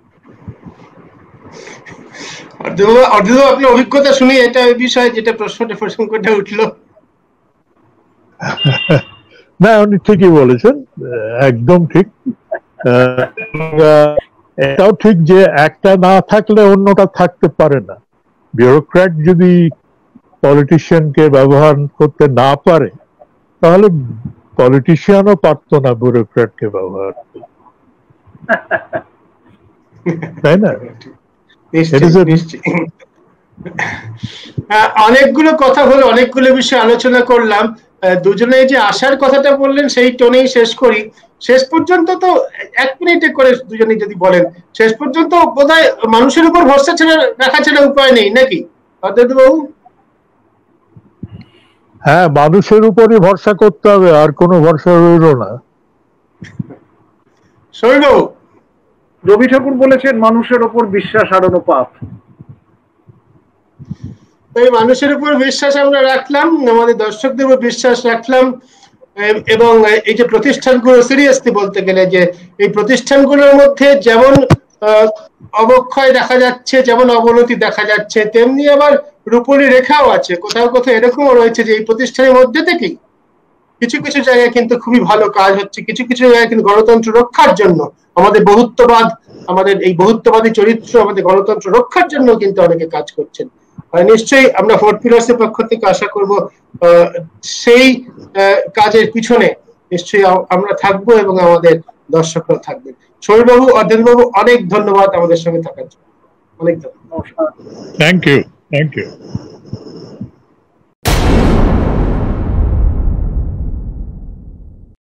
আপনার অভিজ্ঞতা শুনি এটা বিষয়ে, যেটা প্রশ্নটা প্রসঙ্গটা উঠলো। না, উনি ঠিকই বলেছেন, একদম ঠিক। এটাও ঠিক যে একটা না থাকলে অন্যটা থাকতে পারে না। ব্যুরোক্র্যাট যদি পলিটিশিয়ানকে ব্যবহার করতে না পারে, তাহলে পলিটিশিয়ানও পারতো না ব্যুরোক্র্যাটকে ব্যবহার করতে, তাই না? অনেকগুলো কথা হলো, অনেকগুলো বিষয় আলোচনা করলাম। দুজনে যে আসার কথাটা বললেন সেই টোনেই শেষ করি। শেষ পর্যন্ত তো এক মিনিটে করে দুজনে যদি বলেন, শেষ পর্যন্ত বোধহয় মানুষের উপর ভরসা ছাড়া রাখা ছাড়া উপায় নেই, নাকি অদ্বৈতবাবু? হ্যাঁ, মানুষের উপরই ভরসা করতে হবে, আর কোনো ভরসা রইল না। শৈবাবু? রবি ঠাকুর বলেছেন, মানুষের উপর বিশ্বাস হারানো পাপ। এই মানুষের উপর বিশ্বাস আমরা রাখলাম, আমাদের দর্শকদের উপর বিশ্বাস রাখলাম, এবং এই যে প্রতিষ্ঠানগুলো, সিরিয়াসলি বলতে গেলে যে এই প্রতিষ্ঠানগুলোর মধ্যে যেমন অবক্ষয় দেখা যাচ্ছে, যেমন অবনতি দেখা যাচ্ছে, তেমনি আবার রূপলি রেখাও আছে। কোথাও কোথাও এরকমও রয়েছে যে এই প্রতিষ্ঠানের মধ্যে থেকেই কিছু কিছু জায়গায় কিন্তু খুবই ভালো কাজ হচ্ছে, কিছু কিছু জায়গায় কিন্তু গণতন্ত্র রক্ষার জন্য, আমাদের বহুত্ববাদ আমাদের এই বহুত্ববাদী চরিত্র আমাদের গণতন্ত্র রক্ষার জন্য কিন্তু অনেকে কাজ করছেন। নিশ্চয়ই আমরা ফোর্থ পিলার্স এর পক্ষ থেকে আশা করব সেই কাজের পিছনে নিশ্চয়ই আমরা থাকবো এবং আমাদের দর্শকরা থাকবেন। শরীরবাবু, অধ্যয়নবাবু, অনেক ধন্যবাদ আমাদের সঙ্গে থাকার জন্য। অনেক ধন্যবাদ। Thank you thank you